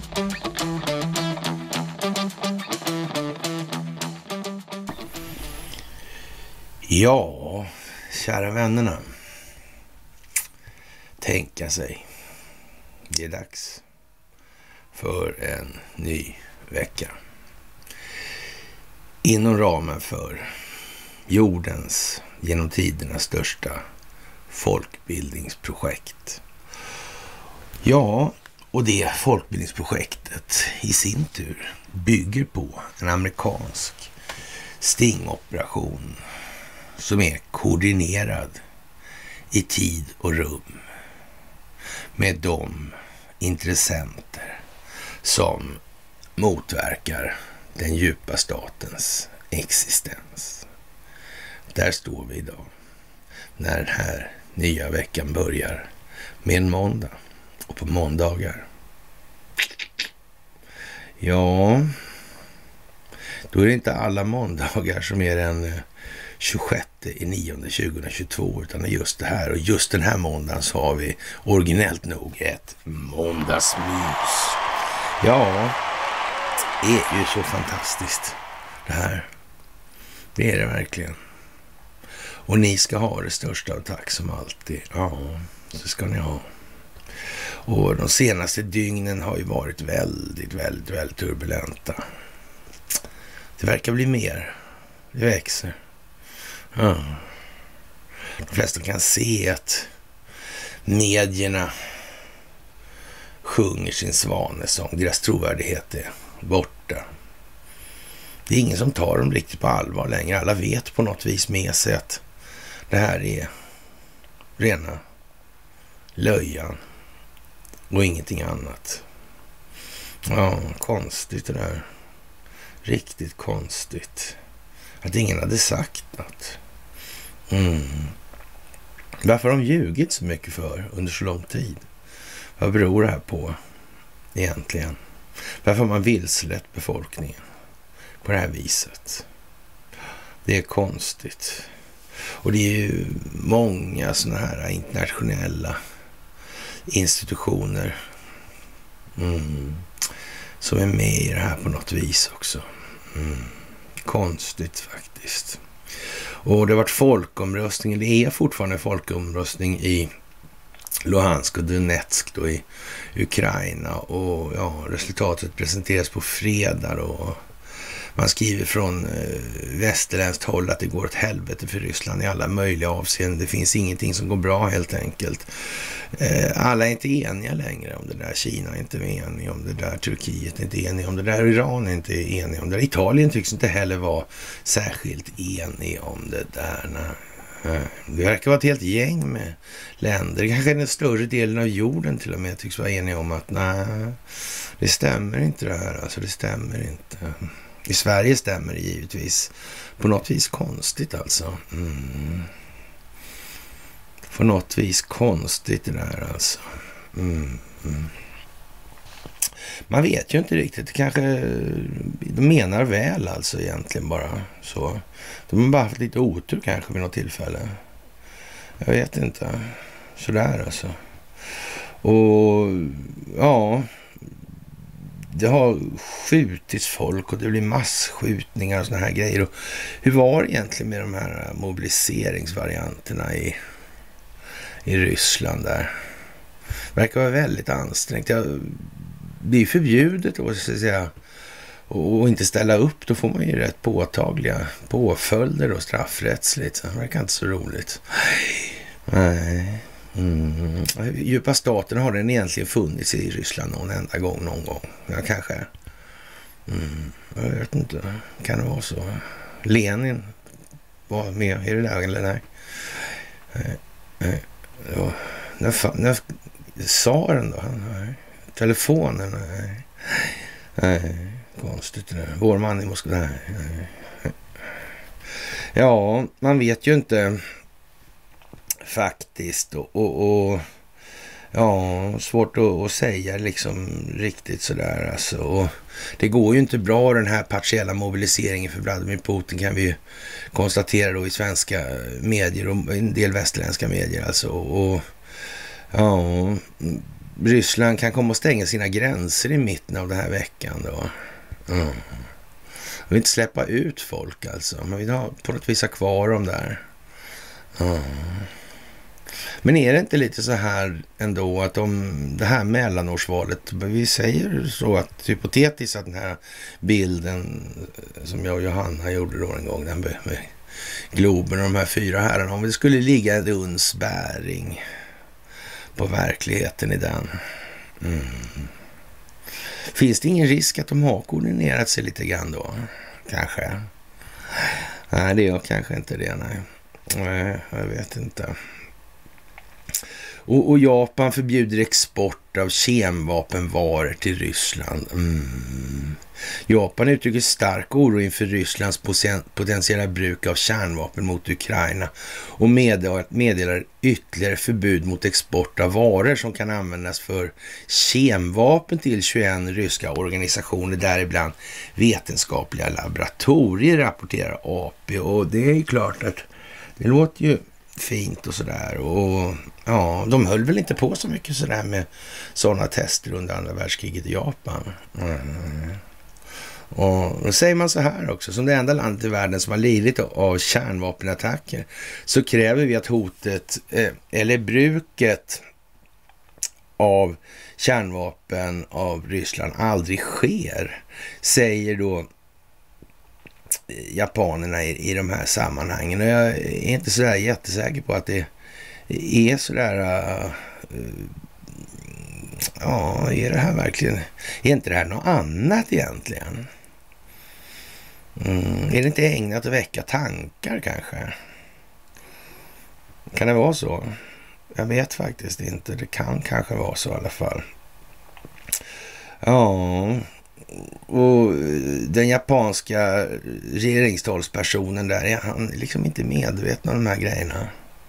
Ja, kära vännerna. Tänka sig. Det är dags för en ny vecka. Inom ramen för jordens genom tiderna största folkbildningsprojekt. Ja, och det folkbildningsprojektet i sin tur bygger på en amerikansk stingoperation som är koordinerad i tid och rum med de intressenter som motverkar den djupa statens existens. Där står vi idag när den här nya veckan börjar med en måndag. Och på måndagar, ja, då är det inte alla måndagar som är den 26/9/2022, utan just det här. Och just den här måndagen så har vi originellt nog ett måndagsmys. Ja, det är ju så fantastiskt det här. Det är det verkligen. Och ni ska ha det största av tack som alltid. Ja, så ska ni ha. Och de senaste dygnen har ju varit väldigt turbulenta. Det verkar bli mer. Det växer. Ja. De flesta kan se att medierna sjunger sin svanesång. Deras trovärdighet är borta. Det är ingen som tar dem riktigt på allvar längre. Alla vet på något vis med sig att det här är rena löjan och ingenting annat. Ja, konstigt det där. Riktigt konstigt. Att ingen hade sagt något. Varför har de ljugit så mycket för under så lång tid? Vad beror det här på egentligen? Varför har man vilselett befolkningen på det här viset? Det är konstigt. Och det är ju många såna här internationella institutioner som är med i det här på något vis också. Konstigt faktiskt. Och det har varit folkomröstning, det är fortfarande folkomröstning i Luhansk och Donetsk då i Ukraina, och ja, resultatet presenteras på fredag och man skriver från västerländskt håll att det går åt helvete för Ryssland i alla möjliga avseenden. Det finns ingenting som går bra helt enkelt. Alla är inte eniga längre om det där. Kina är inte eniga om det där. Turkiet är inte eniga om det där. Iran är inte eniga om det där. Italien tycks inte heller vara särskilt enig om det där. Det verkar vara ett helt gäng med länder. Kanske den större delen av jorden till och med tycks vara eniga om att nej, det stämmer inte det här. Alltså det stämmer inte. I Sverige stämmer det givetvis på något vis konstigt alltså. På något vis konstigt det där alltså. Man vet ju inte riktigt. Det kanske de menar väl alltså egentligen bara så. De har bara haft lite otur kanske vid något tillfälle. Jag vet inte. Sådär alltså. Och ja, det har skjutits folk och det blir massskjutningar och såna här grejer. Och hur var det egentligen med de här mobiliseringsvarianterna i Ryssland där? Verkar vara väldigt ansträngt. Det är förbjudet att säga och inte ställa upp. Då får man ju rätt påtagliga påföljder och straffrättsligt. Så det verkar inte så roligt. Nej. Djupa staten, har den egentligen funnits i Ryssland någon enda gång någon gång? Ja, kanske. Jag vet inte. Kan det vara så? Lenin var med i det där eller nej? Ja. När tsaren då? Nej. Telefonen? Nej. Konstigt det där. Vår man i Moskva? Nej. Ja, man vet ju inte faktiskt och ja, svårt att säga liksom riktigt sådär alltså. Och det går ju inte bra den här partiella mobiliseringen för Vladimir Putin, kan vi ju konstatera då i svenska medier och en del västerländska medier alltså. Och ja, Ryssland kan komma att stänga sina gränser i mitten av den här veckan då. De vill inte släppa ut folk alltså. Man vill ha på något vis ha kvar dem där. Men är det inte lite så här ändå att om det här mellanårsvalet, vi säger så att hypotetiskt att den här bilden som jag och Johanna gjorde då en gång, den med Globen och de här 4 herrarna, om det skulle ligga ett uns bäring på verkligheten i den. Finns det ingen risk att de har koordinerat sig lite grann då? Kanske. Nej, det är kanske inte det, nej, jag vet inte. Och Japan förbjuder export av kemvapenvaror till Ryssland. Japan uttrycker stark oro inför Rysslands potentiella bruk av kärnvapen mot Ukraina och meddelar ytterligare förbud mot export av varor som kan användas för kemvapen till 21 ryska organisationer, däribland vetenskapliga laboratorier, rapporterar AP. Och det är ju klart att det låter ju fint och sådär, och ja, de höll väl inte på så mycket sådär med sådana tester under andra världskriget i Japan. Och då säger man så här också: som det enda landet i världen som har lidit av kärnvapenattacker så kräver vi att hotet eller bruket av kärnvapen av Ryssland aldrig sker, säger då japanerna i de här sammanhangen. Och jag är inte så där jättesäker på att det är så där är det här verkligen, är inte det här något annat egentligen? Är det inte ägnat att väcka tankar kanske? Kan det vara så? Jag vet faktiskt inte. Det kan kanske vara så i alla fall. Ja, och den japanska regeringstalspersonen där, han är liksom inte medveten om de här grejerna.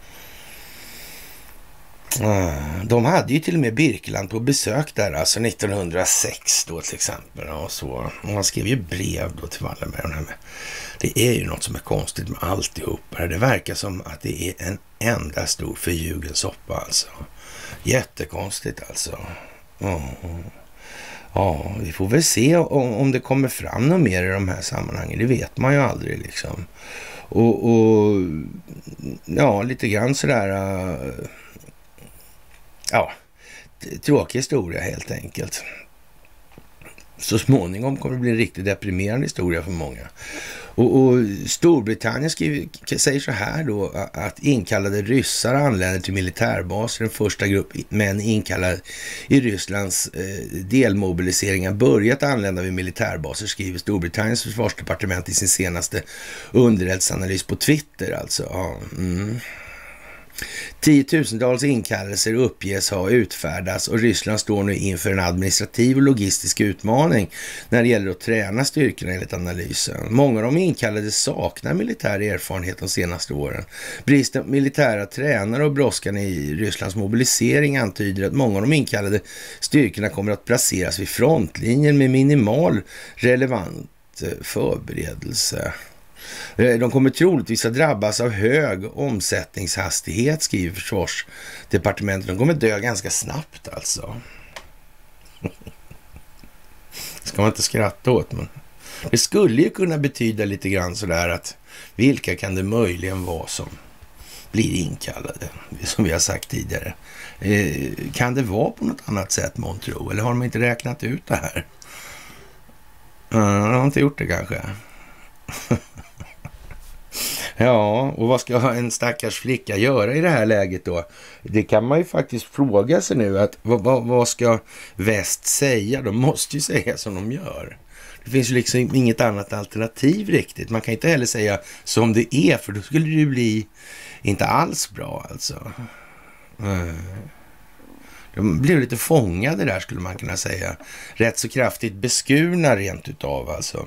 De hade ju till och med Birkeland på besök där, alltså 1906 då till exempel. Och så. Och han skrev ju brev då till Wallenberg. Det är ju något som är konstigt med alltihop. Det verkar som att det är en enda stor förljugen soppa alltså. Jättekonstigt alltså. Ja, vi får väl se om det kommer fram något mer i de här sammanhangen. Det vet man ju aldrig liksom. Och ja, lite grann sådär... tråkig historia helt enkelt. Så småningom kommer det bli en riktigt deprimerande historia för många. Och Storbritannien säger så här då, att inkallade ryssar anländer till militärbaser. Den första grupp män inkallade i Rysslands delmobilisering har börjat anlända vid militärbaser, skriver Storbritanniens försvarsdepartement i sin senaste underrättelseanalys på Twitter alltså. Tiotusentals inkallelser uppges ha utfärdats och Ryssland står nu inför en administrativ och logistisk utmaning när det gäller att träna styrkorna enligt analysen. Många av de inkallade saknar militär erfarenhet de senaste åren. Bristen på militära tränare och brådskan i Rysslands mobilisering antyder att många av de inkallade styrkorna kommer att placeras vid frontlinjen med minimal relevant förberedelse. De kommer troligtvis att drabbas av hög omsättningshastighet, skriver försvarsdepartementet. De kommer dö ganska snabbt alltså. Ska man inte skratta åt, men det skulle ju kunna betyda lite grann sådär att vilka kan det möjligen vara som blir inkallade, som vi har sagt tidigare. Kan det vara på något annat sätt, månntro? Eller har de inte räknat ut det här? De har inte gjort det kanske. Ja, och vad ska en stackars flicka göra i det här läget då? Det kan man ju faktiskt fråga sig nu, att vad ska väst säga? De måste ju säga som de gör. Det finns ju liksom inget annat alternativ riktigt. Man kan inte heller säga som det är, för då skulle det ju bli inte alls bra alltså. De blev lite fångade där, skulle man kunna säga. Rätt så kraftigt beskurna rent utav alltså.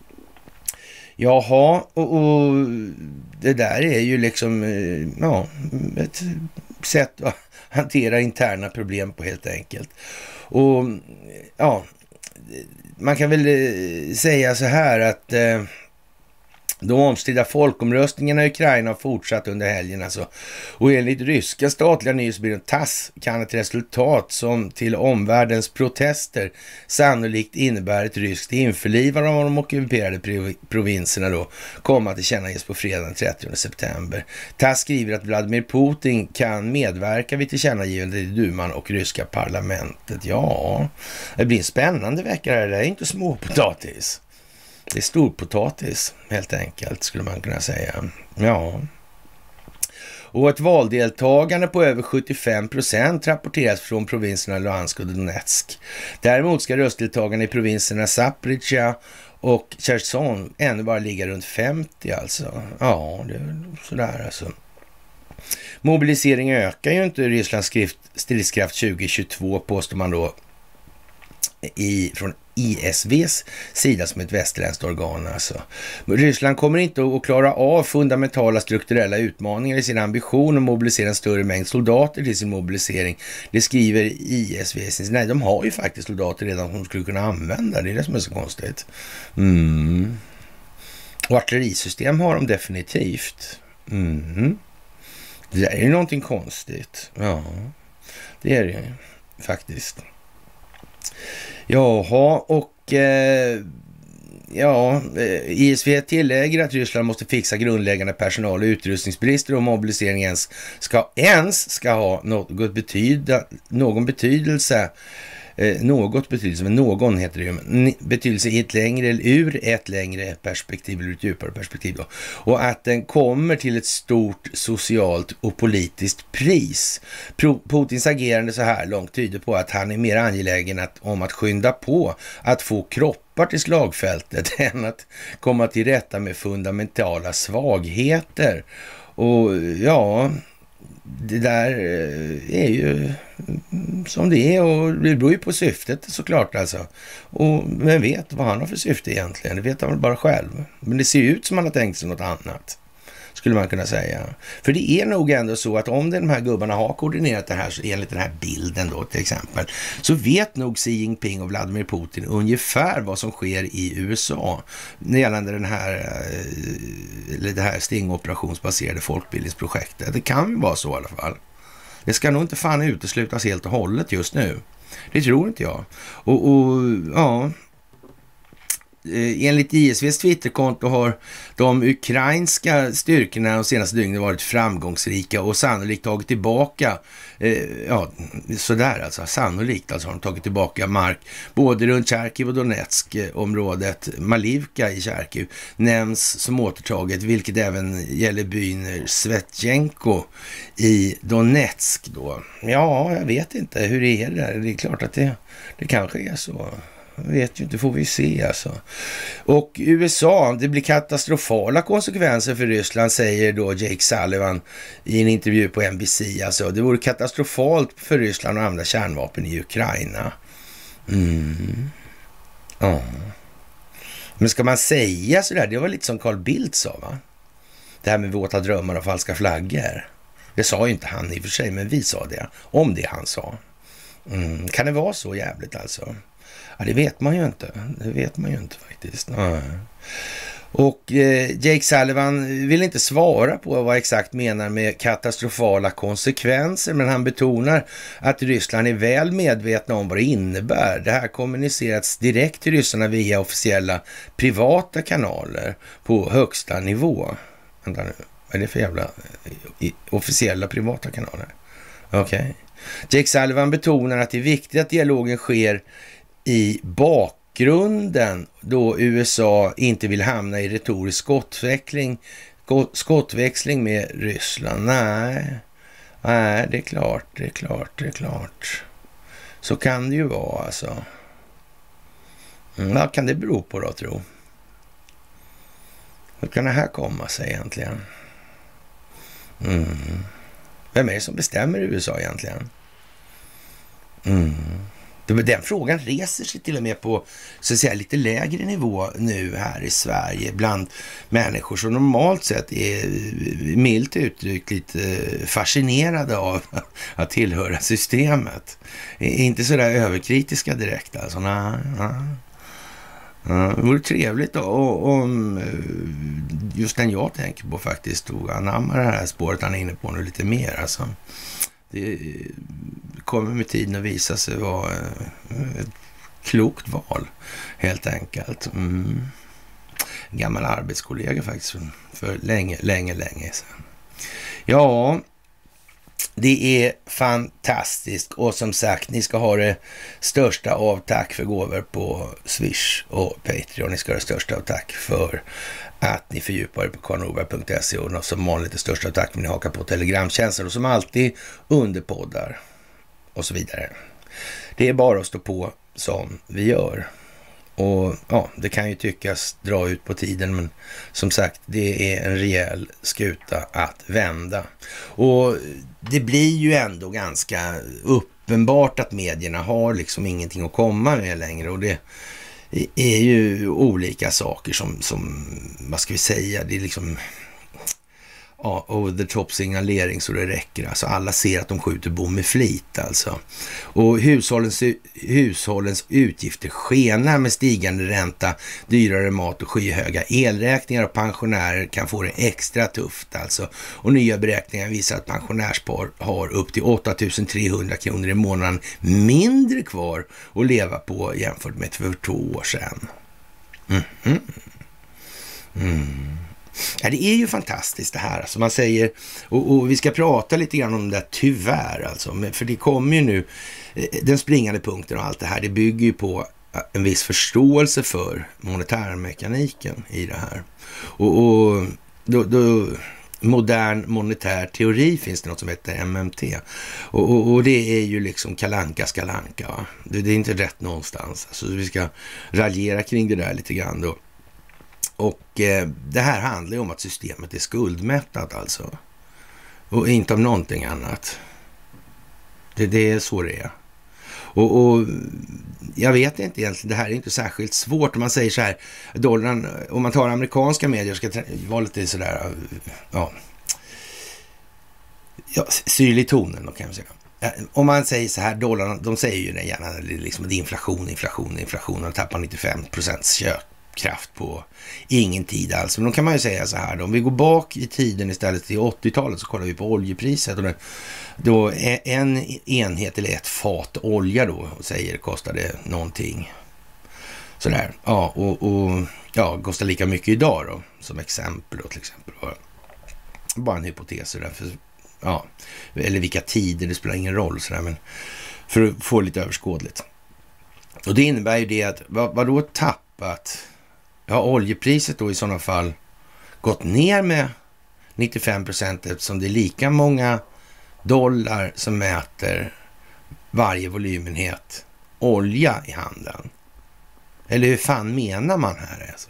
Jaha, och det där är ju liksom ett sätt att hantera interna problem på, helt enkelt. Och ja, man kan väl säga så här att De omstridda folkomröstningarna i Ukraina har fortsatt under helgen alltså. Och enligt ryska statliga nyhetsbyrån TASS kan ett resultat som till omvärldens protester sannolikt innebär ett ryskt införlivande av de ockuperade provinserna då komma att tillkännages på fredag den 30 september. TASS skriver att Vladimir Putin kan medverka vid tillkännagivandet i duman och ryska parlamentet. Ja, det blir en spännande vecka här. Det är inte småpotatis. Det är storpotatis helt enkelt, skulle man kunna säga. Ja. Och ett valdeltagande på över 75% rapporteras från provinserna Luhansk och Donetsk. Däremot ska röstdeltagande i provinserna Zaporizjzja och Cherson ännu bara ligga runt 50 alltså. Ja, det är sådär alltså. Mobilisering ökar ju inte Rysslands stridskraft 2022, påstår man då från ISVs sida som ett västerländskt organ alltså. Ryssland kommer inte att klara av fundamentala strukturella utmaningar i sin ambition att mobilisera en större mängd soldater till sin mobilisering. Det skriver ISV. Nej, de har ju faktiskt soldater redan som de skulle kunna använda. Det är det som är så konstigt. Och artillerisystem har de definitivt. Det är ju någonting konstigt. Ja, det är det faktiskt. Jaha, och ISV tillägger att Ryssland måste fixa grundläggande personal- och utrustningsbrister och mobiliseringen ska ha någon betydelse ur ett längre perspektiv eller ett djupare perspektiv då. Och att den kommer till ett stort socialt och politiskt pris. Putins agerande så här långt tyder på att han är mer angelägen om att skynda på att få kroppar till slagfältet än att komma till rätta med fundamentala svagheter. Och ja, det där är ju som det är och det beror ju på syftet såklart alltså. Och vem vet vad han har för syfte egentligen? Det vet han väl bara själv. Men det ser ut som han har tänkt sig något annat, skulle man kunna säga. För det är nog ändå så att om de här gubbarna har koordinerat det här så enligt den här bilden då till exempel, så vet nog Xi Jinping och Vladimir Putin ungefär vad som sker i USA när gällande det här stingoperationsbaserade folkbildningsprojektet. Det kan vara så i alla fall. Det ska nog inte fan uteslutas helt och hållet just nu. Det tror inte jag. Och ja, enligt ISVs Twitterkonto har de ukrainska styrkorna de senaste dygnen varit framgångsrika och sannolikt tagit tillbaka, sannolikt har de tagit tillbaka mark både runt Charkiv och Donetsk-området. Malivka i Charkiv nämns som återtaget, vilket även gäller byn Svetjenko i Donetsk då. Ja, jag vet inte hur det är där. Det är klart att det kanske är så. Jag vet ju inte, får vi se alltså. Och USA, det blir katastrofala konsekvenser för Ryssland, säger då Jake Sullivan i en intervju på NBC. Alltså, det vore katastrofalt för Ryssland att använda kärnvapen i Ukraina. Ja. Men ska man säga sådär, det var lite som Carl Bildt sa, va? Det här med våta drömmar och falska flaggor. Det sa ju inte han i och för sig, men vi sa det. Om det han sa. Kan det vara så jävligt alltså? Ja, det vet man ju inte. Det vet man ju inte faktiskt. Och Jake Sullivan vill inte svara på vad exakt menar med katastrofala konsekvenser, men han betonar att Ryssland är väl medvetna om vad det innebär. Det här kommunicerats direkt till ryssarna via officiella privata kanaler på högsta nivå. Vänta nu, vad är det för jävla officiella privata kanaler? Okej. Jake Sullivan betonar att det är viktigt att dialogen sker i bakgrunden då USA inte vill hamna i retorisk skottväxling med Ryssland. Nej, det är klart. Så kan det ju vara alltså. Vad kan det bero på då, tro? Hur kan det här komma sig egentligen? Vem är det som bestämmer i USA egentligen? Den frågan reser sig till och med på så att säga lite lägre nivå nu här i Sverige bland människor som normalt sett är milt uttryckt lite fascinerade av att tillhöra systemet. Inte så där överkritiska direkt alltså. Det vore trevligt då, om just den jag tänker på faktiskt tog anamma det här spåret han är inne på nu lite mer. Alltså, det kommer med tiden att visa sig vara ett klokt val, helt enkelt. En gammal arbetskollega faktiskt för länge sedan. Ja, det är fantastiskt, och som sagt, ni ska ha det största av tack för gåvor på Swish och Patreon. Ni ska ha det största av tack för att ni fördjupar er på karlnorberg.se, och som vanligt det största av tack för att ni hakar på telegramtjänster och som alltid underpoddar och så vidare. Det är bara att stå på som vi gör. Och ja, det kan ju tyckas dra ut på tiden, men som sagt, det är en rejäl skuta att vända. Och det blir ju ändå ganska uppenbart att medierna har liksom ingenting att komma med längre, och det är ju olika saker som vad ska vi säga, det är liksom over the top signalering så det räcker. Alltså alla ser att de skjuter bom med flit alltså. Och hushållens utgifter skenar med stigande ränta, dyrare mat och skyhöga elräkningar, och pensionärer kan få det extra tufft alltså. Och nya beräkningar visar att pensionärspar har upp till 8 300 kronor i månaden mindre kvar att leva på jämfört med för 2 år sedan. Ja, det är ju fantastiskt det här. Alltså man säger, och vi ska prata lite grann om det tyvärr alltså. För det kommer ju nu, den springande punkten och allt det här, det bygger ju på en viss förståelse för monetärmekaniken i det här. Och då modern monetär teori finns det något som heter MMT. Och det är ju liksom skalanka. Va? Det är inte rätt någonstans. Alltså vi ska raljera kring det där lite grann då. Och det här handlar ju om att systemet är skuldmättat alltså. Och inte om någonting annat. Det är så det är. Och jag vet inte egentligen, det här är inte särskilt svårt. Om man säger så här, dollarn, om man tar amerikanska medier ska vara lite sådär, syrlig tonen då kan man säga. Om man säger så här, dollarn, de säger ju det gärna liksom att det är inflation och tappar 95% köpkraft på ingen tid alls. Men då kan man ju säga så här då, om vi går bak i tiden istället till 80-talet så kollar vi på oljepriset, och då en enhet eller ett fat olja då säger kostade någonting sådär. Ja, och kostar lika mycket idag då, som exempel då till exempel. Bara en hypotes där, för eller vilka tider, det spelar ingen roll sådär, men för att få lite överskådligt. Och det innebär ju det att vad då tappat? Ja, oljepriset då i sådana fall gått ner med 95% eftersom det är lika många dollar som mäter varje volymenhet olja i handeln. Eller hur fan menar man här alltså?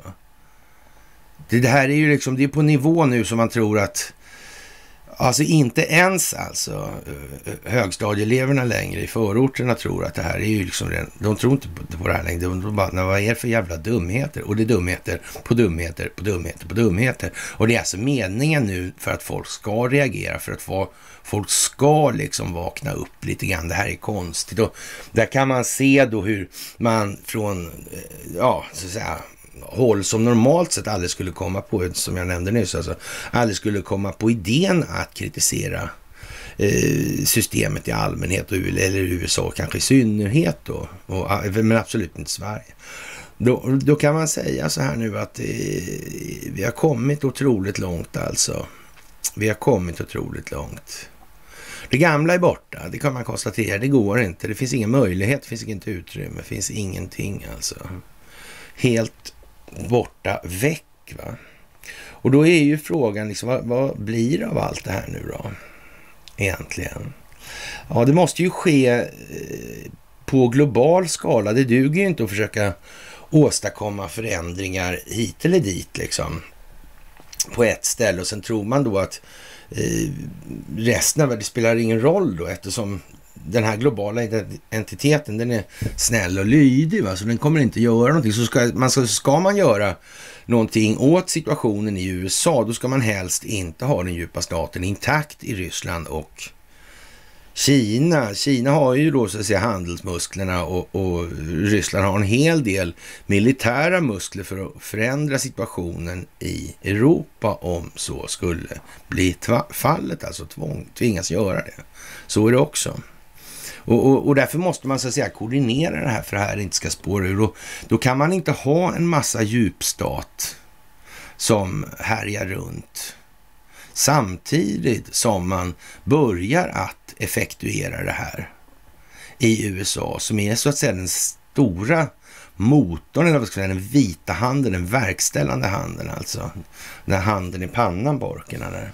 Det här är ju liksom, det är på nivå nu som man tror att, alltså inte ens alltså högstadieeleverna längre i förorterna tror att det här är ju liksom, de tror inte på det här längre. De bara, vad är det för jävla dumheter? Och det är dumheter på dumheter. Och det är alltså meningen nu för att folk ska reagera, för att folk ska liksom vakna upp lite grann. Det här är konstigt. Och där kan man se då hur man från, så att säga, håll som normalt sett aldrig skulle komma på, som jag nämnde nyss, alltså aldrig skulle komma på idén att kritisera systemet i allmänhet, eller USA kanske i synnerhet då, men absolut inte Sverige. Då kan man säga så här nu att vi har kommit otroligt långt alltså. Vi har kommit otroligt långt. Det gamla är borta, det kan man konstatera, det går inte, det finns ingen möjlighet, det finns inget utrymme, det finns ingenting alltså. Helt borta, väck va. Och då är ju frågan liksom, vad blir det av allt det här nu då egentligen? Ja, det måste ju ske på global skala. Det duger ju inte att försöka åstadkomma förändringar hit eller dit liksom på ett ställe, och sen tror man då att resten av det spelar ingen roll då, eftersom den här globala entiteten, den är snäll och lydig va? Så den kommer inte göra någonting. Så ska man göra någonting åt situationen i USA, då ska man helst inte ha den djupa staten intakt i Ryssland och Kina har ju då så att säga handelsmusklerna och Ryssland har en hel del militära muskler för att förändra situationen i Europa om så skulle bli fallet, alltså tvingas göra det. Så är det också. Och därför måste man så att säga koordinera det här för att det här inte ska spåra ur. Då kan man inte ha en massa djupstat som härjar runt samtidigt som man börjar att effektuera det här i USA, som är så att säga den stora motorn, eller vad ska jag säga, den vita handeln, den verkställande handeln, alltså den här handen i pannan, borkarna där.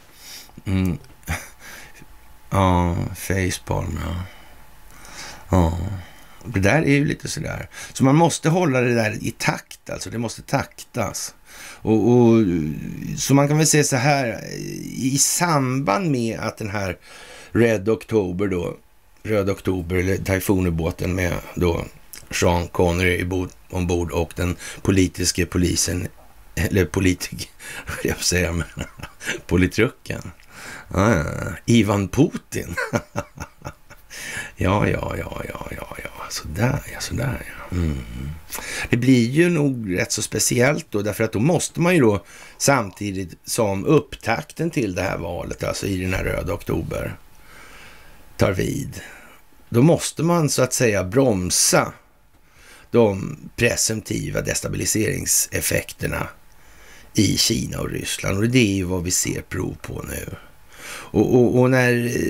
Ja, facepalm, ja. Det där är ju lite sådär. Så man måste hålla det där i takt, alltså det måste taktas. Och så man kan väl säga så här, i samband med att den här Röd Oktober eller Typhoon-ubåten med då Sean Connery ombord och den politiska polisen, eller politrucken. Ivan Putin. Ja. Sådär. Det blir ju nog rätt så speciellt då, därför att då måste man ju då samtidigt som upptakten till det här valet, alltså i den här Röda Oktober, tar vid. Då måste man så att säga bromsa de presumtiva destabiliseringseffekterna i Kina och Ryssland. Och det är ju vad vi ser prov på nu. Och när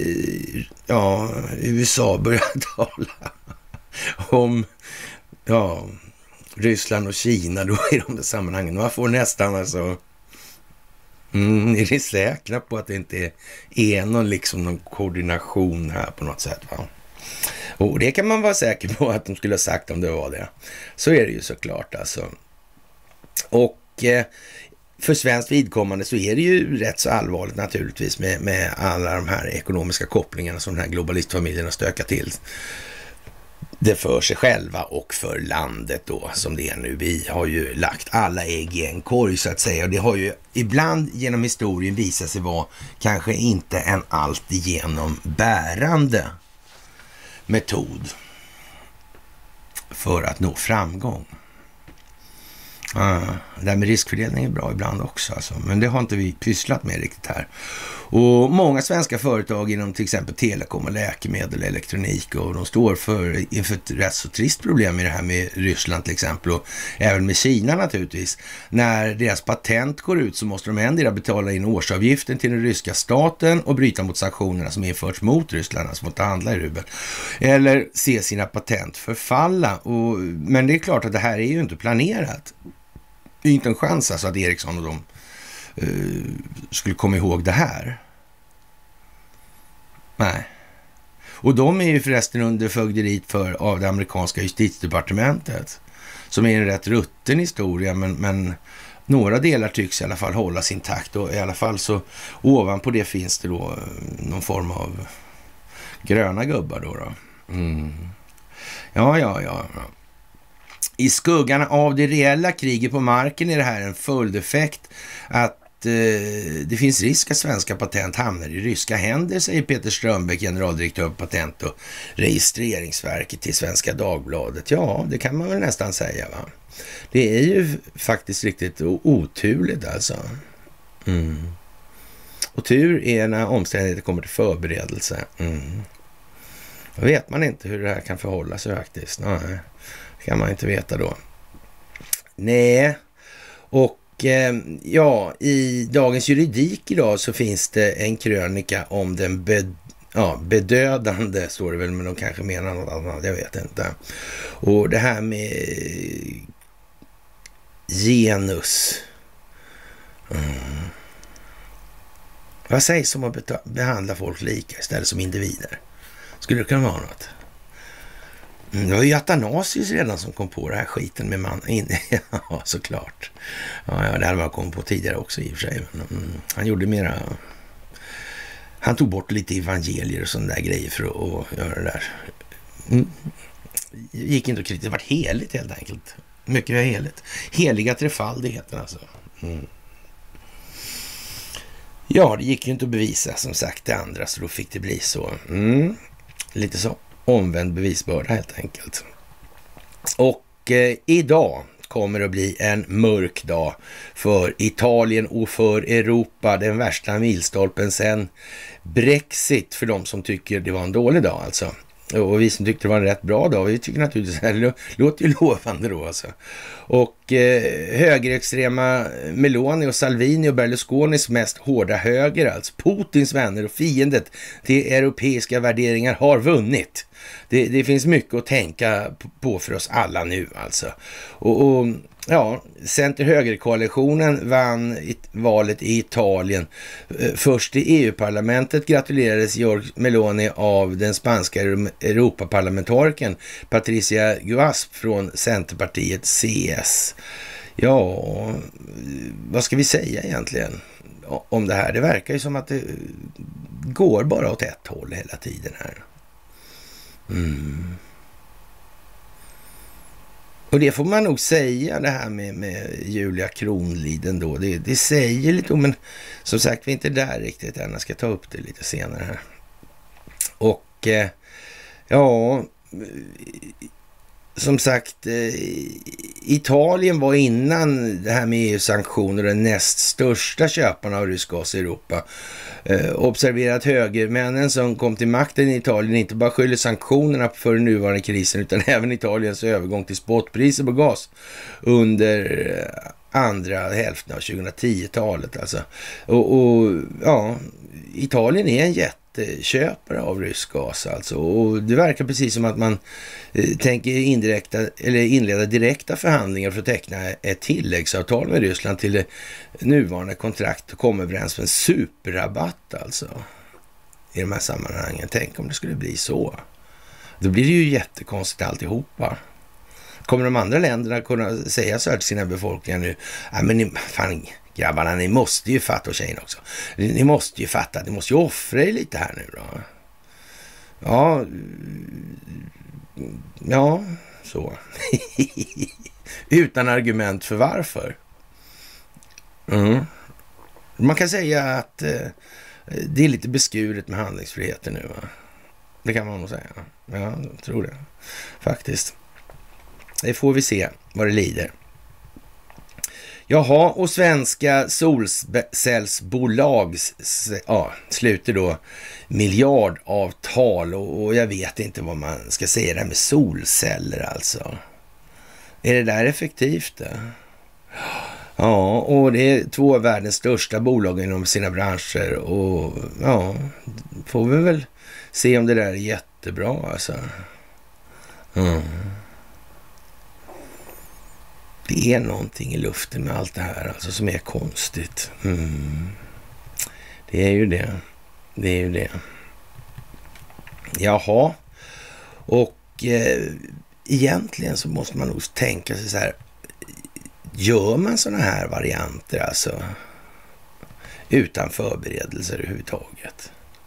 USA börjar tala om Ryssland och Kina då i de där sammanhangen, man får nästan alltså är ni säkra på att det inte är någon koordination här på något sätt, va? Och det kan man vara säker på att de skulle ha sagt om det var det. Så är det ju såklart alltså. Och för svenskt vidkommande så är det ju rätt så allvarligt naturligtvis med alla de här ekonomiska kopplingarna som den här globalistfamiljen har stökat till. Det för sig själva och för landet då som det är nu. Vi har ju lagt alla ägg i en korg så att säga, och det har ju ibland genom historien visat sig vara kanske inte en alltigenom bärande metod för att nå framgång. Det här med riskfördelning är bra ibland också alltså. Men det har inte vi pysslat med riktigt här. Och många svenska företag inom till exempel telekom och läkemedel, elektronik, och de står inför ett rätt så trist problem i det här med Ryssland till exempel, och även med Kina naturligtvis. När deras patent går ut så måste de ändå betala in årsavgiften till den ryska staten och bryta mot sanktionerna som införts mot Ryssland, alltså mot att handla i rubel, eller se sina patent förfalla. Men det är klart att det här är ju inte planerat. Det är inte en chans alltså att Ericsson och de skulle komma ihåg det här. Nej. Och de är ju förresten under fögderiet av det amerikanska justitiedepartementet, som är en rätt rutten historia, men några delar tycks i alla fall hållas intakt, och i alla fall så ovanpå det finns det då någon form av gröna gubbar då. Ja. I skuggan av det reella kriget på marken är det här en följdeffekt att det finns risk att svenska patent hamnar i ryska händer, säger Peter Strömbäck, generaldirektör på Patent- och registreringsverket, till Svenska Dagbladet. Ja, det kan man väl nästan säga, va? Det är ju faktiskt riktigt oturligt alltså. Och tur är när omständigheter kommer till förberedelse. Då vet man inte hur det här kan förhålla sig faktiskt. Nej, det kan man inte veta då. Nej, och i Dagens Juridik idag så finns det en krönika om den bedödande, står det väl, men de kanske menar något annat, jag vet inte. Och det här med genus. Vad sägs om att behandla folk lika istället som individer? Skulle det kunna vara något? Det var ju Athanasius redan som kom på det här skiten med man. Ja, såklart. Ja, det hade man kommit på tidigare också i och för sig. Han gjorde mera... Han tog bort lite evangelier och sådana där grejer för att göra det där. Gick inte att kritisera. Det var heligt helt enkelt. Mycket heligt. Heliga trefaldigheten alltså. Ja, det gick ju inte att bevisa som sagt det andra, så då fick det bli så. Lite så omvänd bevisbörda helt enkelt. Och idag kommer att bli en mörk dag för Italien och för Europa. Den värsta milstolpen sen Brexit för de som tycker det var en dålig dag alltså. Och vi som tyckte det var en rätt bra dag, vi tycker naturligtvis det låter ju lovande då alltså. Och högerextrema Meloni och Salvini och Berlusconis mest hårda höger, alltså Putins vänner och fiendet till europeiska värderingar har vunnit. Det finns mycket att tänka på för oss alla nu alltså. Och ja, center-högerkoalitionen vann valet i Italien. Först i EU-parlamentet gratulerades Giorgia Meloni av den spanska Europaparlamentarikern Patricia Guasp från Centerpartiet CS. Ja, vad ska vi säga egentligen om det här? Det verkar ju som att det går bara åt ett håll hela tiden här. Och det får man nog säga, det här med Julia Kronliden då. Det säger lite om, men som sagt vi är inte där riktigt än. Jag ska ta upp det lite senare här. Och ja, som sagt, Italien var innan det här med EU-sanktioner den näst största köparna av rysk gas i Europa. Observerat högermännen som kom till makten i Italien inte bara skyller sanktionerna för den nuvarande krisen utan även Italiens övergång till spotpriser på gas under andra hälften av 2010-talet alltså. Och ja, Italien är en jätteköpare av rysk gas alltså, och det verkar precis som att man tänker inleda direkta förhandlingar för att teckna ett tilläggsavtal med Ryssland till det nuvarande kontrakt och komma överens med en superrabatt alltså i de här sammanhangen. Tänk om det skulle bli så. Då blir det ju jättekonstigt alltihopa. Kommer de andra länderna kunna säga så här till sina befolkningar nu? Ja, men fan grabbarna, ni måste ju fatta, och tjejerna också. Ni måste ju fatta, ni måste ju offra er lite här nu då. Ja, så. Utan argument för varför. Man kan säga att det är lite beskuret med handlingsfriheten nu, va? Det kan man nog säga. Ja, jag tror det. Faktiskt. Det får vi se vad det lider. Jaha, och svenska solcellsbolag sluter då miljardavtal och jag vet inte vad man ska säga där med solceller alltså. Är det där effektivt det? Ja, och det är 2 av världens största bolag inom sina branscher och ja, får vi väl se om det där är jättebra alltså. Det är någonting i luften med allt det här alltså som är konstigt. Det är ju det. Det är ju det. Jaha. Och egentligen så måste man nog tänka sig så här. Gör man sådana här varianter alltså utan förberedelser överhuvudtaget?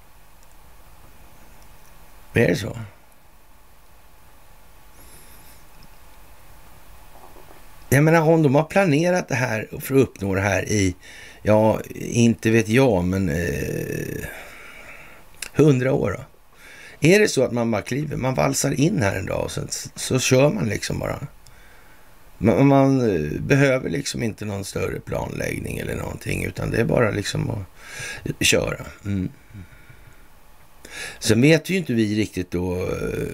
Är det så? Jag menar, om de har planerat det här för att uppnå det här i, ja, inte vet jag, men 100 år då. Är det så att man bara kliver, man valsar in här en dag och så kör man liksom bara. Man behöver liksom inte någon större planläggning eller någonting, utan det är bara liksom att köra. Sen vet ju inte vi riktigt då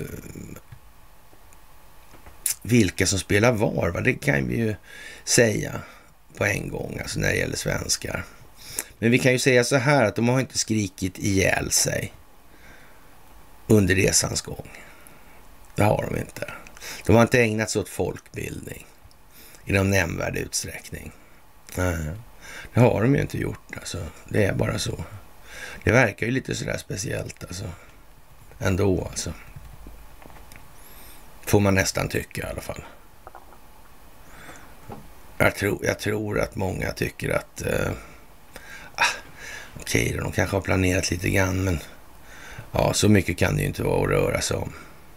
vilka som spelar var, va? Det kan vi ju säga på en gång, alltså när det gäller svenskar. Men vi kan ju säga så här att de har inte skrikit ihjäl sig under resans gång. Det har de inte. De har inte ägnat sig åt folkbildning i någon nämnvärd utsträckning. Nej, det har de ju inte gjort alltså. Det är bara så. Det verkar ju lite sådär speciellt alltså. Ändå alltså. Får man nästan tycka i alla fall. Jag tror att många tycker att okej, de kanske har planerat lite grann, men ja, så mycket kan det ju inte vara att röra sig om.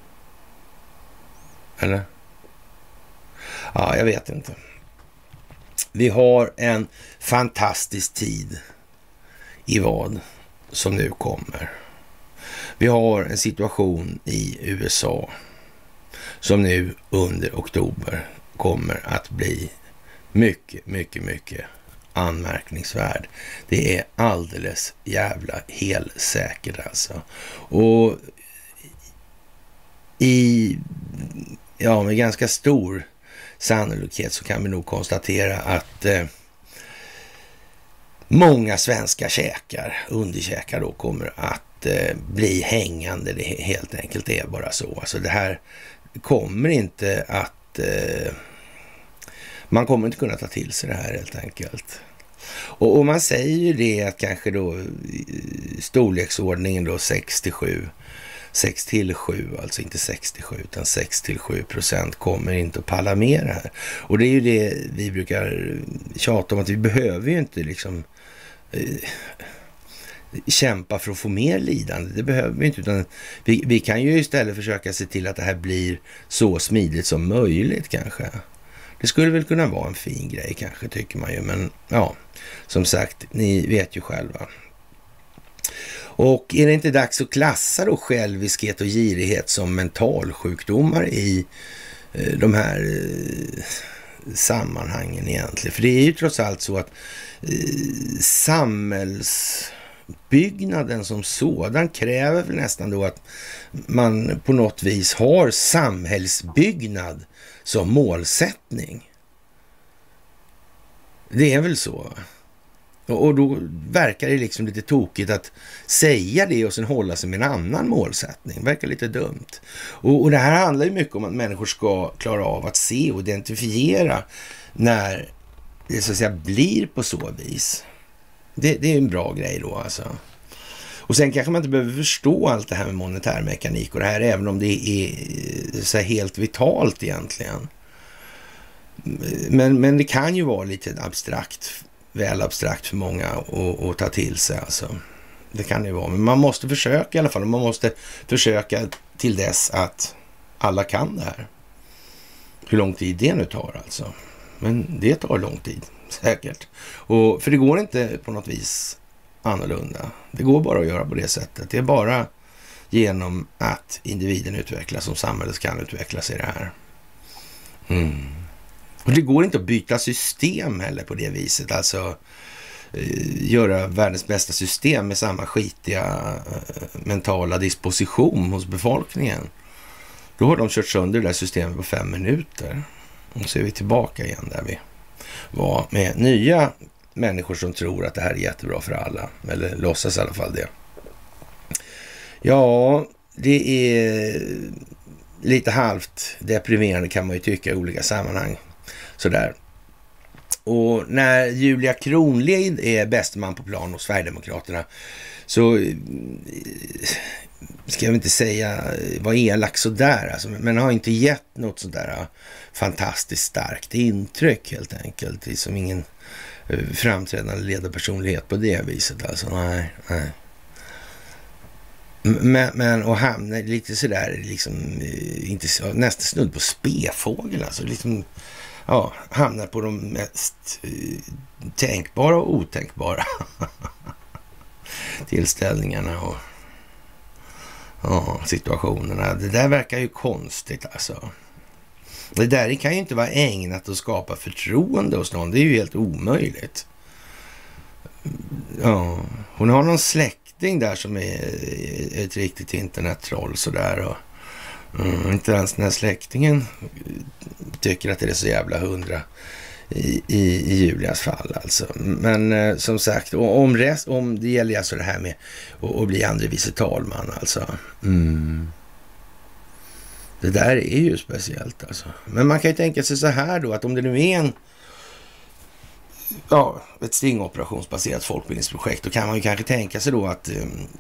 Eller? Ja, jag vet inte. Vi har en fantastisk tid i vad som nu kommer. Vi har en situation i USA som nu under oktober kommer att bli mycket, mycket, mycket anmärkningsvärd. Det är alldeles jävla helt säkert alltså. Och med ganska stor sannolikhet så kan vi nog konstatera att många svenska underkäkar då kommer att bli hängande. Det helt enkelt är bara så. Alltså det här kommer inte att man kommer inte kunna ta till sig det här helt enkelt. Och man säger ju det att kanske då storleksordningen då 6-7, alltså inte 67 utan 6-7% kommer inte att palla mer här. Och det är ju det vi brukar tjata om, att vi behöver ju inte liksom kämpa för att få mer lidande. Det behöver vi inte, utan vi kan ju istället försöka se till att det här blir så smidigt som möjligt kanske. Det skulle väl kunna vara en fin grej kanske, tycker man ju. Men ja, som sagt, ni vet ju själva. Och är det inte dags att klassa då själviskhet och girighet som mentalsjukdomar i de här sammanhangen egentligen? För det är ju trots allt så att samhällsbyggnaden som sådan kräver väl nästan då att man på något vis har samhällsbyggnad som målsättning. Det är väl så. Och då verkar det liksom lite tokigt att säga det och sen hålla sig med en annan målsättning. Verkar lite dumt. Och det här handlar ju mycket om att människor ska klara av att se och identifiera när det så att säga blir på så vis. Det är en bra grej då alltså. Och sen kanske man inte behöver förstå allt det här med monetär mekanik och det här, även om det är så här helt vitalt egentligen. Men det kan ju vara lite väl abstrakt för många att ta till sig alltså. Det kan det ju vara. Men man måste försöka i alla fall. Man måste försöka till dess att alla kan det här. Hur lång tid det nu tar alltså. Men det tar lång tid, säkert. För det går inte på något vis annorlunda. Det går bara att göra på det sättet. Det är bara genom att individen utvecklas som samhället kan utvecklas i det här. Och det går inte att byta system heller på det viset. Alltså göra världens bästa system med samma skitiga mentala disposition hos befolkningen. Då har de kört sönder det där systemet på 5 minuter. Och så är vi tillbaka igen där vi var med nya människor som tror att det här är jättebra för alla. Eller låtsas i alla fall det. Ja, det är lite halvt deprimerande kan man ju tycka i olika sammanhang. Sådär. Och när Julia Kronlid är bästeman på plan hos Sverigedemokraterna så ska jag inte säga vad elak sådär alltså, men har inte gett något sådär fantastiskt starkt intryck helt enkelt. Det är som ingen framträdande ledarpersonlighet på det viset alltså. Nej. Men och hamnar lite sådär liksom inte nästan snudd på spefågel alltså liksom. Ja, hamnar på de mest tänkbara och otänkbara tillställningarna och situationerna. Det där verkar ju konstigt alltså. Det där kan ju inte vara ägnat att skapa förtroende hos någon. Det är ju helt omöjligt. Ja, hon har någon släkting där som är ett riktigt internettroll sådär och inte ens den här släktingen tycker att det är så jävla 100 i Julias fall alltså. Men som sagt, om det gäller alltså det här med att bli andre vice talman alltså. Det där är ju speciellt alltså. Men man kan ju tänka sig så här då, att om det nu är ett stingoperationsbaserat folkbildningsprojekt, då kan man ju kanske tänka sig då att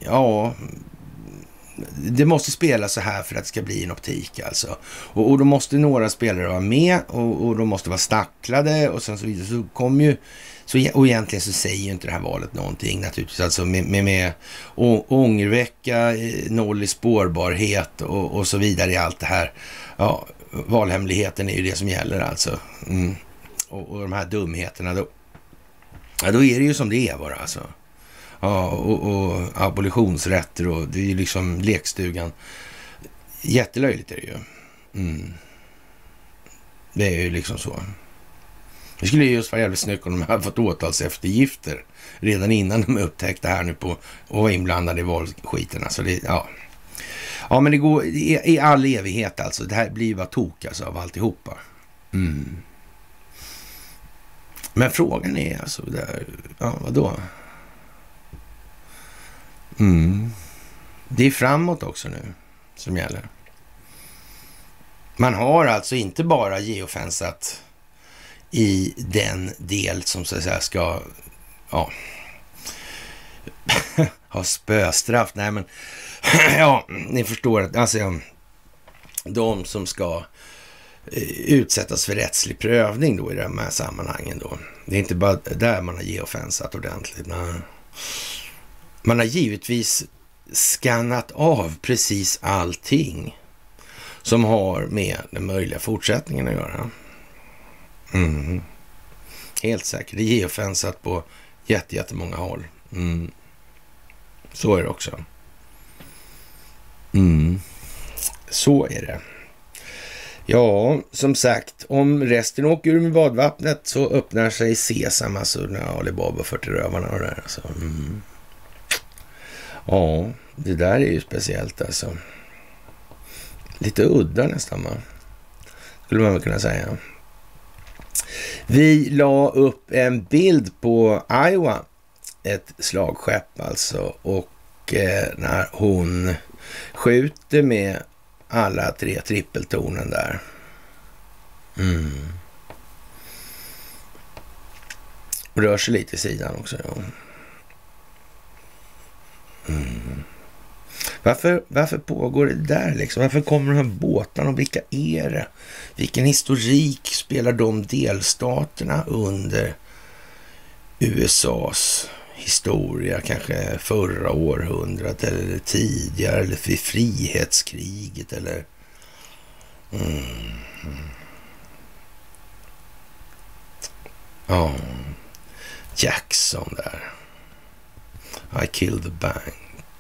det måste spela så här för att det ska bli en optik alltså. Och då måste några spelare vara med och de måste vara stacklade och sen så vidare. Så kommer ju, och egentligen så säger ju inte det här valet någonting naturligtvis. Alltså med ångervecka, noll i spårbarhet och så vidare i allt det här. Ja, valhemligheten är ju det som gäller alltså. Och de här dumheterna då. Ja, då är det ju som det är bara alltså. Ja, och abolitionsrätter och det är ju liksom lekstugan. Jättelöjligt är det ju. Det är ju liksom så. Det skulle ju just vara jävligt snyggt om de hade fått åtalseftergifter redan innan de upptäckte här nu på och var inblandade i valskiten. Alltså det, ja. Ja, men det går i all evighet alltså. Det här blir ju bara tok alltså av alltihopa. Men frågan är alltså, där, ja vadå? Det är framåt också nu som gäller. Man har alltså inte bara geofensat i den del som så att säga ska ha spöstraff. Nej men ja, ni förstår att alltså de som ska utsättas för rättslig prövning då i de här sammanhangen då. Det är inte bara där man har geofensat ordentligt. Nej. Man har givetvis skannat av precis allting som har med den möjliga fortsättningen att göra. Helt säkert. Det är geofensat på jättemånga håll. Så är det också. Så är det. Ja, som sagt, om resten åker ur med badvattnet så öppnar sig Sesam, alltså när Alibaba för till rövarna och det där. Alltså. Ja, det där är ju speciellt alltså. Lite udda nästan, va? Skulle man väl kunna säga. Vi la upp en bild på Iowa, ett slagskepp alltså, och när hon skjuter med alla 3 trippeltornen där. Och rör sig lite i sidan också. Ja. Varför pågår det där liksom? Varför kommer de här båtarna och vilka är det? Vilken historik spelar de delstaterna under USAs historia? Kanske förra århundradet eller tidigare eller för frihetskriget eller Jackson där. I killed the bank.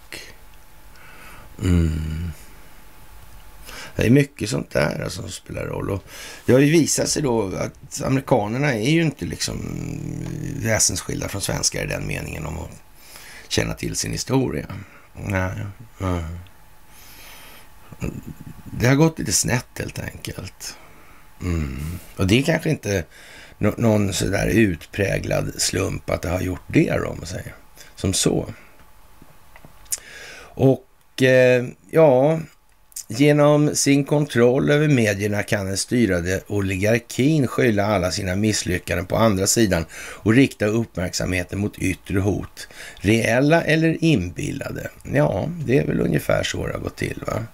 Det är mycket sånt där alltså, som spelar roll. Och det har ju visat sig då att amerikanerna är ju inte liksom väsensskilda från svenskar i den meningen om att känna till sin historia. Nej. Det har gått lite snett helt enkelt. Och det är kanske inte någon sådär utpräglad slump att det har gjort det då, om man säger. Som så. Och genom sin kontroll över medierna kan den styrande oligarkin skylla alla sina misslyckanden på andra sidan och rikta uppmärksamheten mot yttre hot, reella eller inbillade. Ja, det är väl ungefär så det har gått till, va?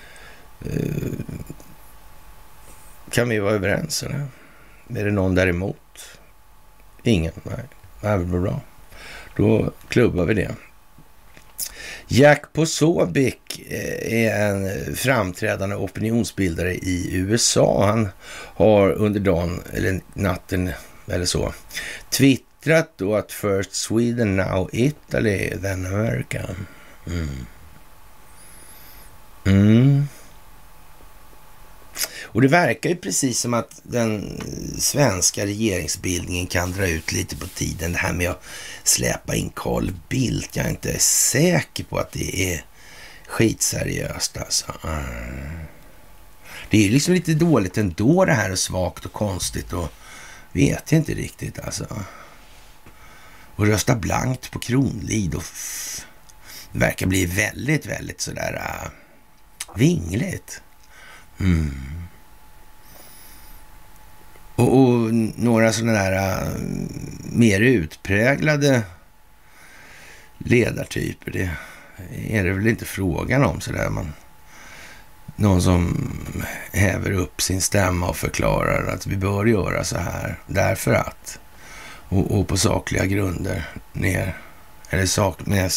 Kan vi vara överens, eller? Är det någon däremot? Ingen? Nej, det är väl bra. Då klubbar vi det. Jack Posobiec är en framträdande opinionsbildare i USA. Han har under dagen, eller natten eller så, twittrat då att first Sweden, now Italy, then America. Och det verkar ju precis som att den svenska regeringsbildningen kan dra ut lite på tiden. Det här med att släpa in Carl Bildt. Jag är inte säker på att det är skitseriöst alltså. Det är ju liksom lite dåligt ändå det här och svagt och konstigt och vet jag inte riktigt alltså. Och rösta blankt på Kronlid och det verkar bli väldigt, väldigt sådär vingligt. Och några sådana där mer utpräglade ledartyper, det är det väl inte frågan om sådär. Någon som häver upp sin stämma och förklarar att vi bör göra så här därför att och på sakliga grunder ner, eller med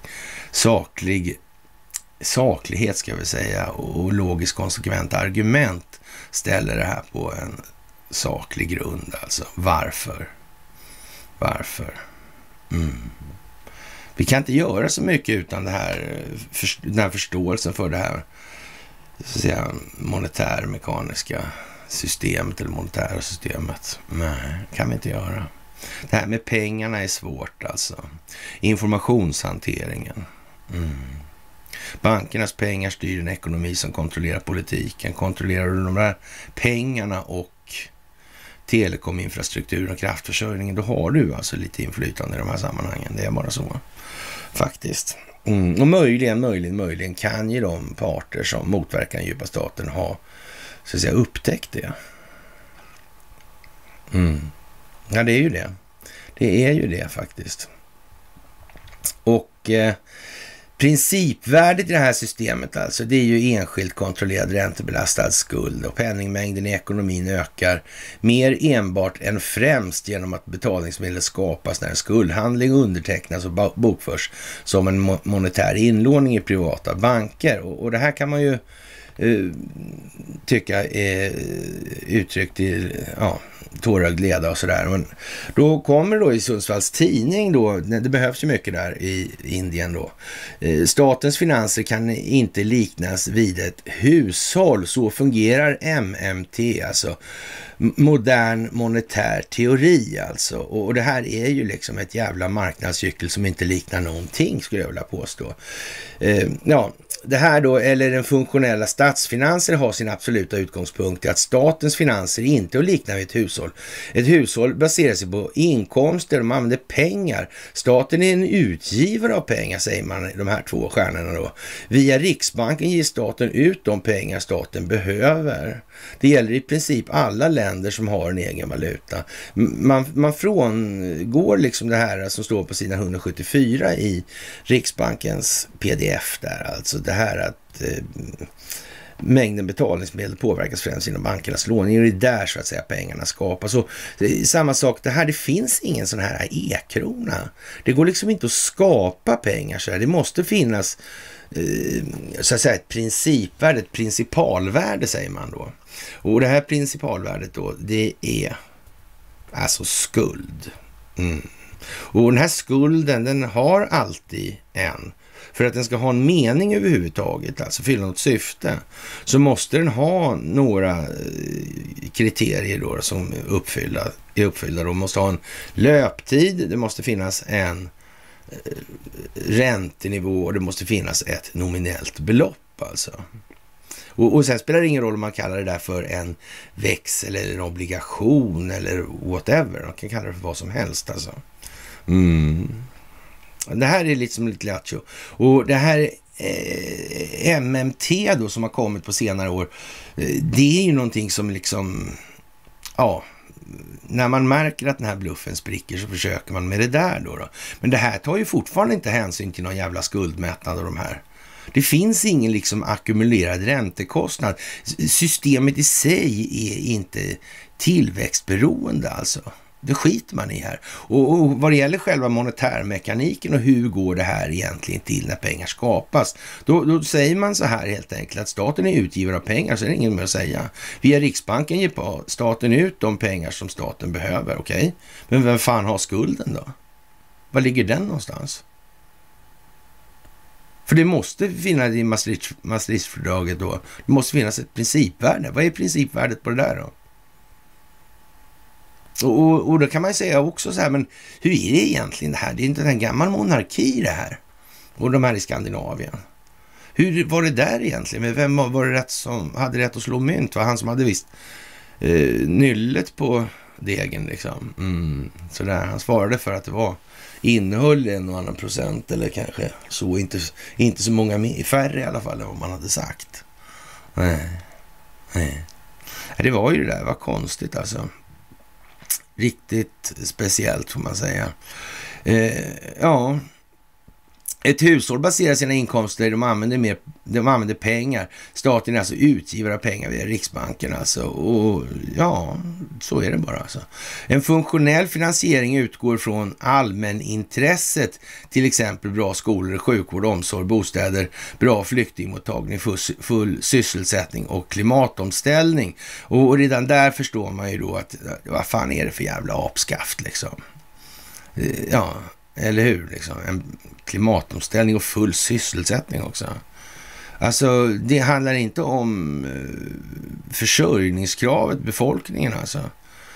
saklighet ska vi säga och logiskt konsekventa argument ställer det här på en saklig grund alltså. Varför? Vi kan inte göra så mycket utan den här förståelsen för det här, så att säga, monetär-mekaniska systemet eller monetära systemet. Nej, kan vi inte göra. Det här med pengarna är svårt alltså. Informationshanteringen. Bankernas pengar styr en ekonomi som kontrollerar politiken. Kontrollerar du de där pengarna och telekominfrastrukturen och kraftförsörjningen, då har du alltså lite inflytande i de här sammanhangen. Det är bara så. Faktiskt. Och möjligen kan ju de parter som motverkar den djupa staten ha, så att säga, upptäckt det. Ja, det är ju det. Det är ju det faktiskt. Och principvärdet i det här systemet alltså, det är ju enskilt kontrollerad räntebelastad skuld, och penningmängden i ekonomin ökar mer enbart än främst genom att betalningsmedel skapas när en skuldhandling undertecknas och bokförs som en monetär inlåning i privata banker. Och det här kan man ju tycka är uttryckt i tårögd leda och sådär. Men då kommer då i Sundsvalls tidning då, det behövs ju mycket där i Indien då. Statens finanser kan inte liknas vid ett hushåll. Så fungerar MMT, alltså modern monetär teori alltså. Och det här är ju liksom ett jävla marknadscykel som inte liknar någonting, skulle jag vilja påstå. Det här då, eller den funktionella statsfinanser, har sin absoluta utgångspunkt i att statens finanser inte är att likna vid ett hushåll. Ett hushåll baserar sig på inkomster, de använder pengar. Staten är en utgivare av pengar, säger man, de här två stjärnorna då. Via Riksbanken ger staten ut de pengar staten behöver. Det gäller i princip alla länder som har en egen valuta. Man frångår liksom det här som står på sidan 174 i Riksbankens pdf där, alltså det här att mängden betalningsmedel påverkas främst inom bankernas låning. Det är där så att säga pengarna skapas. Så samma sak det här, det finns ingen sån här e-krona. Det går liksom inte att skapa pengar så här. Det måste finnas så att säga ett principvärde, ett principalvärde säger man då. Och det här principalvärdet då, det är alltså skuld. Och den här skulden, den har alltid för att den ska ha en mening överhuvudtaget, alltså fylla något syfte, så måste den ha några kriterier då som är uppfyllda. De måste ha en löptid, det måste finnas en räntenivå och det måste finnas ett nominellt belopp alltså. Och sen spelar det ingen roll om man kallar det där för en växel eller en obligation eller whatever. Man kan kalla det för vad som helst alltså. Det här är liksom lite lattjo. Och det här MMT då som har kommit på senare år, det är ju någonting som liksom, när man märker att den här bluffen spricker så försöker man med det där då. Men det här tar ju fortfarande inte hänsyn till någon jävla skuldmättnad och de här. Det finns ingen liksom ackumulerad räntekostnad. Systemet i sig är inte tillväxtberoende alltså. Det skiter man i här. Och vad det gäller själva monetärmekaniken och hur går det här egentligen till när pengar skapas, då säger man så här helt enkelt att staten är utgivare av pengar, så är det ingen mer att säga. Via Riksbanken ger staten ut de pengar som staten behöver, okej? Men vem fan har skulden då? Var ligger den någonstans? För det måste finnas i Maastrichtfördraget då. Det måste finnas ett principvärde. Vad är principvärdet på det där då? Och då kan man säga också så här, men hur är det egentligen det här? Det är inte en gammal monarki det här. Och de här i Skandinavien. Hur var det där egentligen? Men vem var det som hade rätt att slå mynt? Var han som hade visst nyllet på degen liksom. Så där, han svarade för att det var innehöll 1,5% eller kanske så, inte så många färre i alla fall än vad man hade sagt. Nej. Det var ju det där, var konstigt alltså. Riktigt speciellt får man säga. Ett hushåll baserar sina inkomster, de använder pengar. Staten är alltså utgivare av pengar via Riksbanken alltså. Och så är det bara alltså. En funktionell finansiering utgår från allmänintresset, till exempel bra skolor, sjukvård, omsorg, bostäder, bra flyktingmottagning, full sysselsättning och klimatomställning. Och redan där förstår man ju då att vad fan är det för jävla apskaft liksom. Eller hur? Liksom. En klimatomställning och full sysselsättning också. Alltså, det handlar inte om försörjningskravet, befolkningen alltså.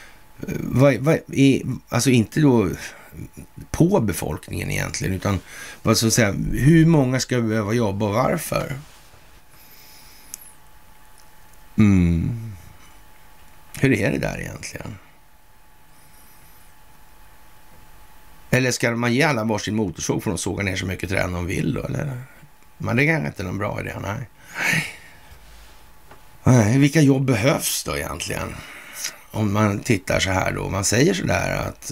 Alltså inte då på befolkningen egentligen, utan vad så att säga, hur många ska behöva jobba och varför? Hur är det där egentligen? Eller ska man ge alla varsin motorsåg för att såga ner så mycket träd de vill då, eller? Men det är inte någon bra idé, nej. Vilka jobb behövs då egentligen? Om man tittar så här då, man säger så där att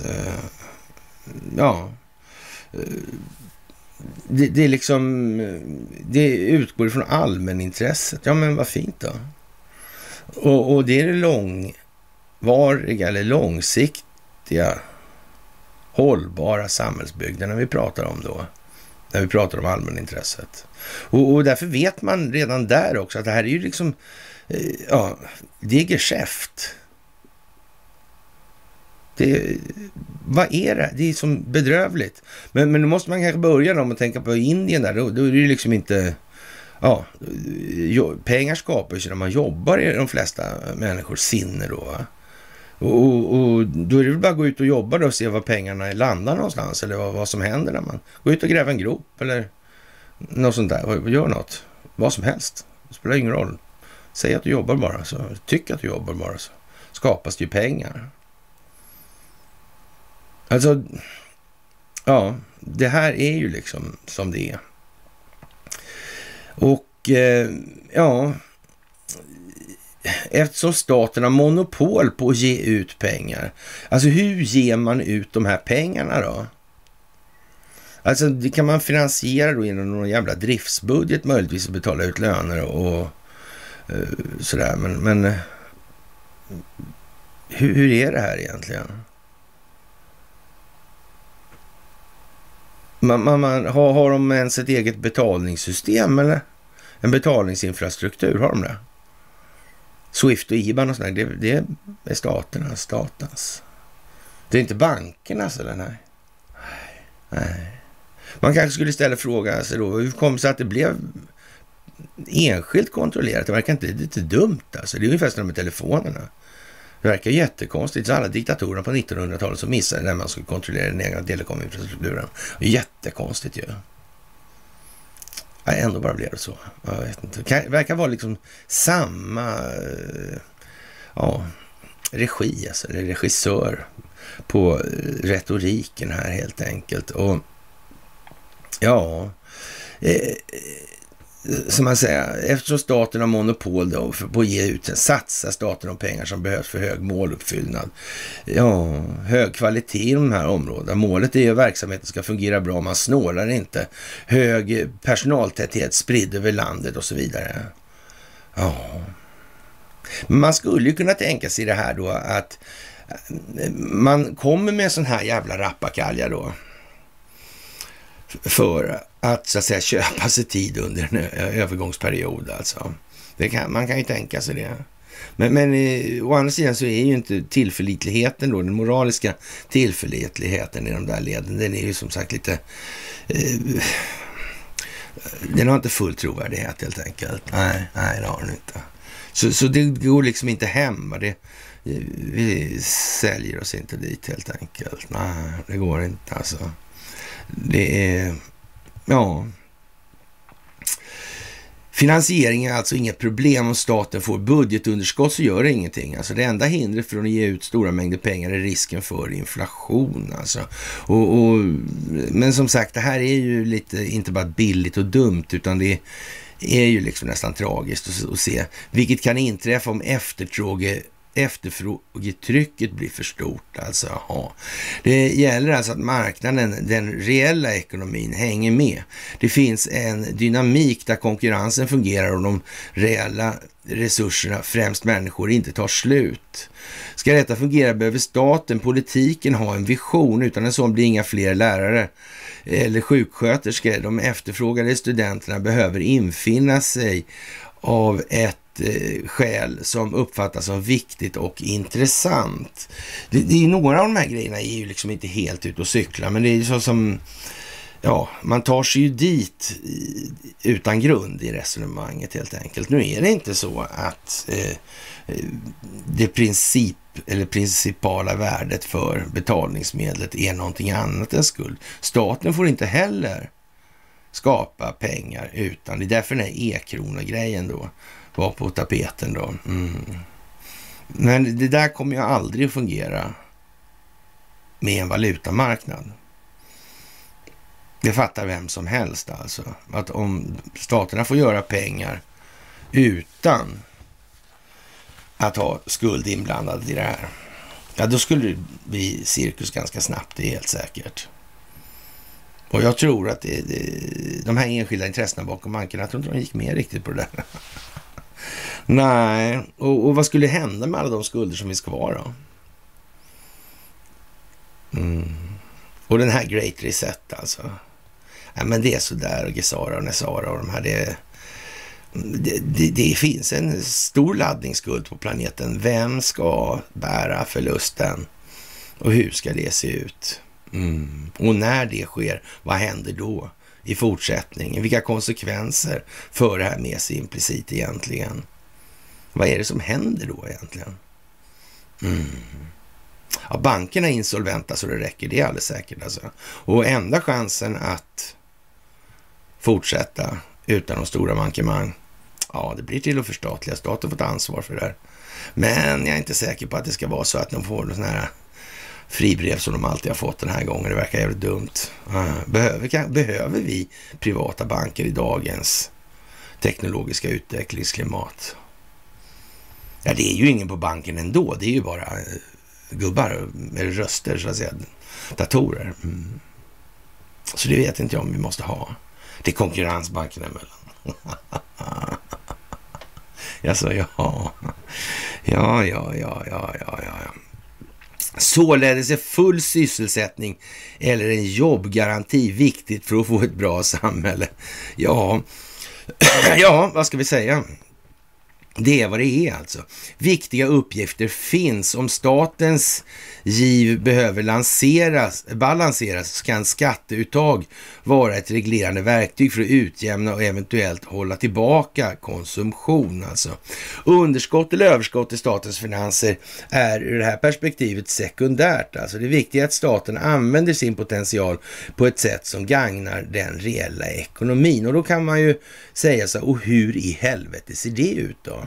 det är liksom, det utgår från allmänintresset. Ja, men vad fint då. Och det är det långvariga eller långsiktiga hållbara samhällsbygden när vi pratar om då. När vi pratar om allmänintresset. Och därför vet man redan där också att det här är ju liksom det är geschäft. Vad är det? Det är som bedrövligt. Men nu måste man kanske börja med att tänka på Indien där. Då är det ju liksom inte... pengar skapar ju när man jobbar i de flesta människors sinne då, va? Och då är det väl bara att gå ut och jobba då och se var pengarna landar någonstans, eller vad som händer när man går ut och gräver en grop eller något sånt där. Gör något. Vad som helst. Det spelar ingen roll. Säg att du jobbar bara, så tyck att du jobbar bara, så skapas det ju pengar. Alltså, det här är ju liksom som det är. Och eftersom staten har monopol på att ge ut pengar. Alltså hur ger man ut de här pengarna då? Alltså det kan man finansiera då genom någon jävla driftsbudget möjligtvis, att betala ut löner och sådär. Men hur är det här egentligen? Har de ens ett eget betalningssystem eller en betalningsinfrastruktur? Har de det? Swift och IBAN och sådär, det är statens. Det är inte bankernas, eller nej. Man kanske skulle istället fråga sig då, hur kom det sig att det blev enskilt kontrollerat? Det verkar inte lite dumt alltså. Det är ungefär som med telefonerna. Det verkar jättekonstigt. Så alla diktatorerna på 1900-talet som missade när man skulle kontrollera den egna telekominfrastrukturen. Jättekonstigt ju. Nej, ändå bara blev det så. Jag vet inte. Det verkar vara liksom samma regi, alltså, eller regissör på retoriken här helt enkelt. Och som man säger, eftersom staten har monopol då på att ge ut, satsar staten de pengar som behövs för hög måluppfyllnad. Hög kvalitet i de här områdena. Målet är ju att verksamheten ska fungera bra, man snålar inte. Hög personaltäthet spridd över landet och så vidare. Men man skulle ju kunna tänka sig det här då, att man kommer med en sån här jävla rappakalja då för att så att säga köpa sig tid under en övergångsperiod alltså. Man kan ju tänka sig det. Men å andra sidan så är ju inte tillförlitligheten då, den moraliska tillförlitligheten i de där leden, den är ju som sagt lite den har inte full trovärdighet helt enkelt. Nej, det har den inte. Så det går liksom inte hem. Vi säljer oss inte dit helt enkelt. Nej, det går inte alltså. Det är, finansiering är alltså inget problem. Om staten får budgetunderskott så gör det ingenting. Alltså det enda hindret för att ge ut stora mängder pengar är risken för inflation. Alltså. Men som sagt, det här är ju lite, inte bara billigt och dumt, utan det är ju liksom nästan tragiskt att se. Vilket kan inträffa om efterfrågetrycket blir för stort. Alltså, det gäller alltså att marknaden, den reella ekonomin, hänger med. Det finns en dynamik där konkurrensen fungerar och de reella resurserna, främst människor, inte tar slut. Ska detta fungera behöver staten, politiken ha en vision. Utan en sån blir inga fler lärare eller sjuksköterskor. De efterfrågade studenterna behöver infinna sig av ett ett skäl som uppfattas som viktigt och intressant. Det är några av de här grejerna är ju liksom inte helt ut och cykla, men det är ju så som, ja, man tar sig ju dit utan grund i resonemanget helt enkelt. Nu är det inte så att det principala värdet för betalningsmedlet är någonting annat än skuld. Staten får inte heller skapa pengar utan, det är därför den här e-krona-grejen då var på tapeten då. Men det där kommer ju aldrig att fungera med en valutamarknad. Det fattar vem som helst alltså. Att om staterna får göra pengar utan att ha skuld inblandad i det här, ja då skulle det bli cirkus ganska snabbt, det är helt säkert. Och jag tror att de här enskilda intressena bakom bankerna, jag tror inte de gick med riktigt på det där. Nej, och vad skulle hända med alla de skulder som vi ska vara då? Och den här Great Reset alltså. Ja, men det är sådär, och Gesara och Nesara och de här, det finns en stor laddningsskuld på planeten. Vem ska bära förlusten? Och hur ska det se ut? Och när det sker, vad händer då i fortsättningen? Vilka konsekvenser för det här med sig implicit egentligen? Vad är det som händer då egentligen? Ja, bankerna är insolventa så det räcker, det är alldeles säkert alltså. Och enda chansen att fortsätta utan de stora mankemang, ja, det blir till att förstatliga. Staten får ta ansvar för det här. Men jag är inte säker på att det ska vara så att de får sådana här fribrev som de alltid har fått den här gången. Det verkar jävligt dumt. Behöver vi privata banker i dagens teknologiska utvecklingsklimat? Ja, det är ju ingen på banken ändå. Det är ju bara gubbar eller röster, så att säga. Datorer. Så det vet inte jag om vi måste ha. Det är konkurrensbankerna emellan. Alltså, ja. Således är full sysselsättning eller en jobbgaranti viktigt för att få ett bra samhälle. Ja, vad ska vi säga? Det är vad det är alltså. Viktiga uppgifter finns. Om statens giv behöver balanseras kan skatteuttag vara ett reglerande verktyg för att utjämna och eventuellt hålla tillbaka konsumtion. Alltså. Underskott eller överskott i statens finanser är ur det här perspektivet sekundärt. Alltså. Det är viktigt att staten använder sin potential på ett sätt som gagnar den reella ekonomin. Och då kan man ju säga så, och hur i helvete ser det ut då?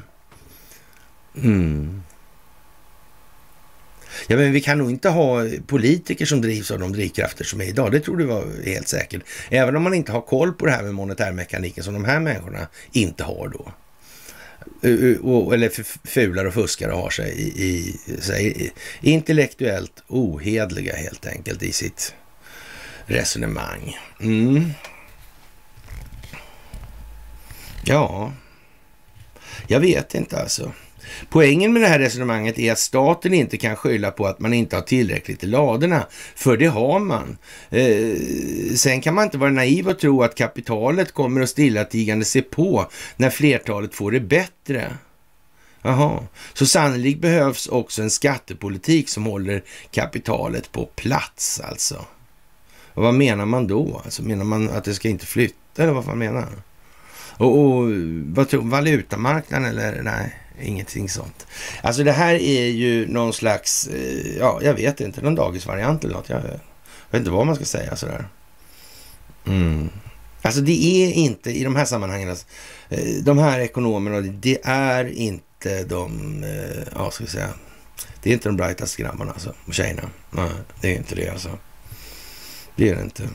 Ja, men vi kan nog inte ha politiker som drivs av de drivkrafter som är idag. Det tror du var helt säkert. Även om man inte har koll på det här med monetärmekaniken som de här människorna inte har då. Eller fular och fuskar och har sig intellektuellt ohedliga helt enkelt i sitt resonemang. Ja, jag vet inte alltså. Poängen med det här resonemanget är att staten inte kan skylla på att man inte har tillräckligt i ladorna, för det har man. Sen kan man inte vara naiv och tro att kapitalet kommer att stillatigande se på när flertalet får det bättre. Jaha, så sannolikt behövs också en skattepolitik som håller kapitalet på plats alltså. Och vad menar man då? Alltså, menar man att det ska inte flytta eller vad fan menar man? Och vad tror valutamarknaden eller nej? Ingenting sånt. Alltså det här är ju någon slags, jag vet inte, någon dagisvariant eller något. Jag vet inte vad man ska säga sådär. Alltså det är inte i de här sammanhangen, alltså, de här ekonomerna, det är inte ska vi säga, det är inte de brightaste grabbarna alltså, och tjejerna. Nej, det är inte det alltså. Det är det inte.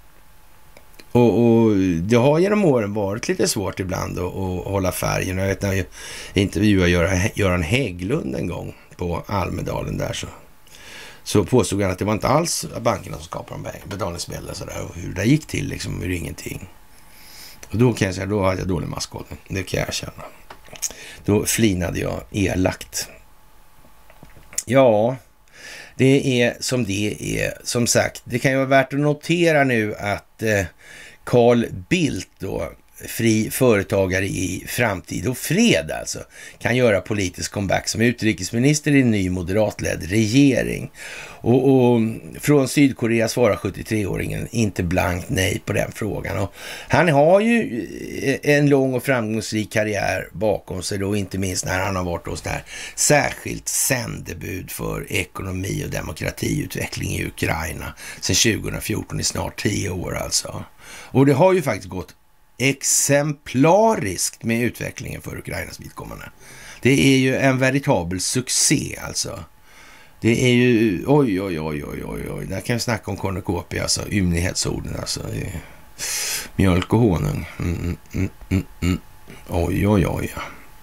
Och det har genom åren varit lite svårt ibland att hålla färgen. Jag vet när jag intervjuade Göran Hägglund en gång på Almedalen där, så påstod han att det var inte alls bankerna som skapade betalningsmedel och sådär, och hur det gick till liksom, ur ingenting. Och då kan jag säga, då hade jag dålig masskoll. Det kan jag känna. Då flinade jag elakt. Ja, det är som det är. Som sagt, det kan ju vara värt att notera nu att Carl Bildt då fri företagare i framtid och fred alltså kan göra politisk comeback som utrikesminister i en ny moderatledd regering. Och från Sydkorea svarar 73-åringen inte blankt nej på den frågan. Och han har ju en lång och framgångsrik karriär bakom sig då, inte minst när han har varit hos det här särskilt sändebud för ekonomi och demokratiutveckling i Ukraina sedan 2014 i snart 10 år alltså. Och det har ju faktiskt gått exemplariskt med utvecklingen för Ukrainas vidkommande. Det är ju en veritabel succé alltså. Det är ju, oj, där kan vi snacka om kornukopi, alltså ymnighetsorden, alltså mjölk och honung. Oj.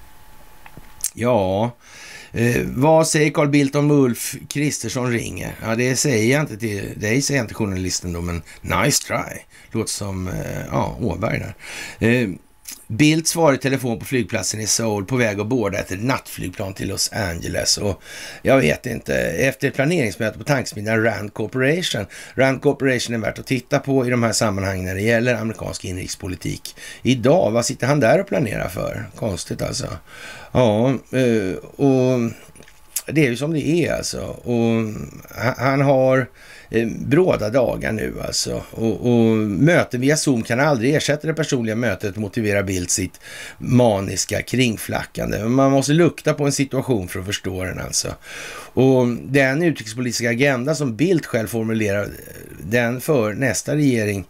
Ja, vad säger Carl Bildt om Ulf Kristersson ringer? Ja, det säger jag inte till dig, säger inte journalisten då, men nice try. Låter som, Åberg där. Bildt svarar i telefon på flygplatsen i Seoul på väg att båda ett nattflygplan till Los Angeles, och jag vet inte, efter ett planeringsmöte på tanksmedjan Rand Corporation. Rand Corporation är värt att titta på i de här sammanhangen när det gäller amerikansk inrikespolitik. Idag, vad sitter han där och planerar för? Konstigt alltså. Ja, och det är ju som det är alltså. Och han har bråda dagar nu alltså. Och möten via Zoom kan aldrig ersätta det personliga mötet och motivera Bildt sitt maniska kringflackande. Man måste lukta på en situation för att förstå den alltså. Och den utrikespolitiska agenda som Bildt själv formulerar, den för nästa regering,